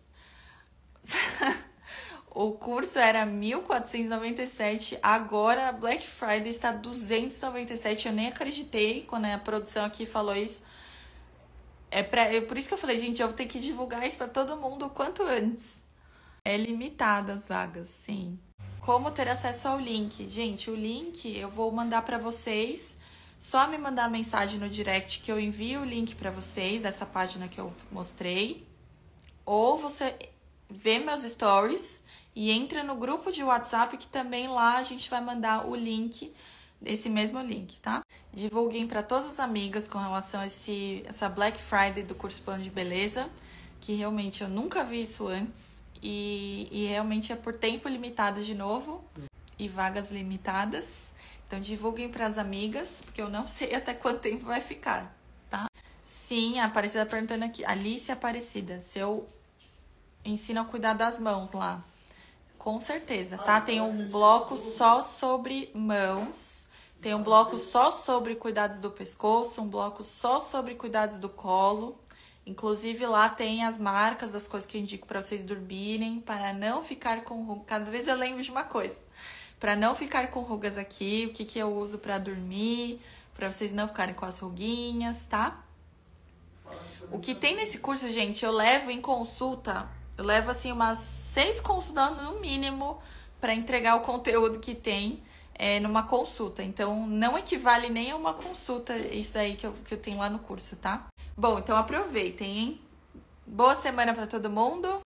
o curso era 1.497, agora Black Friday está 297. Eu nem acreditei quando a produção aqui falou isso. Por isso que eu falei, gente, eu vou ter que divulgar isso para todo mundo o quanto antes. É limitado as vagas, sim. Como ter acesso ao link? Gente, o link eu vou mandar para vocês. Só me mandar a mensagem no direct que eu envio o link para vocês dessa página que eu mostrei. Ou você vê meus stories e entra no grupo de WhatsApp que também lá a gente vai mandar o link, esse mesmo link, tá? Divulguem para todas as amigas com relação a essa Black Friday do curso Plano de Beleza, que realmente eu nunca vi isso antes e realmente é por tempo limitado de novo e vagas limitadas. Então divulguem para as amigas, porque eu não sei até quanto tempo vai ficar, tá? Sim, a Aparecida perguntando aqui, Alice Aparecida, se eu ensino a cuidar das mãos lá. Com certeza, tá? Tem um bloco só sobre mãos, tem um bloco só sobre cuidados do pescoço, um bloco só sobre cuidados do colo. Inclusive lá tem as marcas das coisas que eu indico para vocês dormirem, para não ficar com rugas. Cada vez eu lembro de uma coisa. Para não ficar com rugas aqui, o que eu uso para dormir, para vocês não ficarem com as ruguinhas, tá? O que tem nesse curso, gente, eu levo em consulta, eu levo assim umas 6 consultas no mínimo para entregar o conteúdo que tem numa consulta. Então, não equivale nem a uma consulta isso daí que eu tenho lá no curso, tá? Bom, então aproveitem, hein? Boa semana para todo mundo!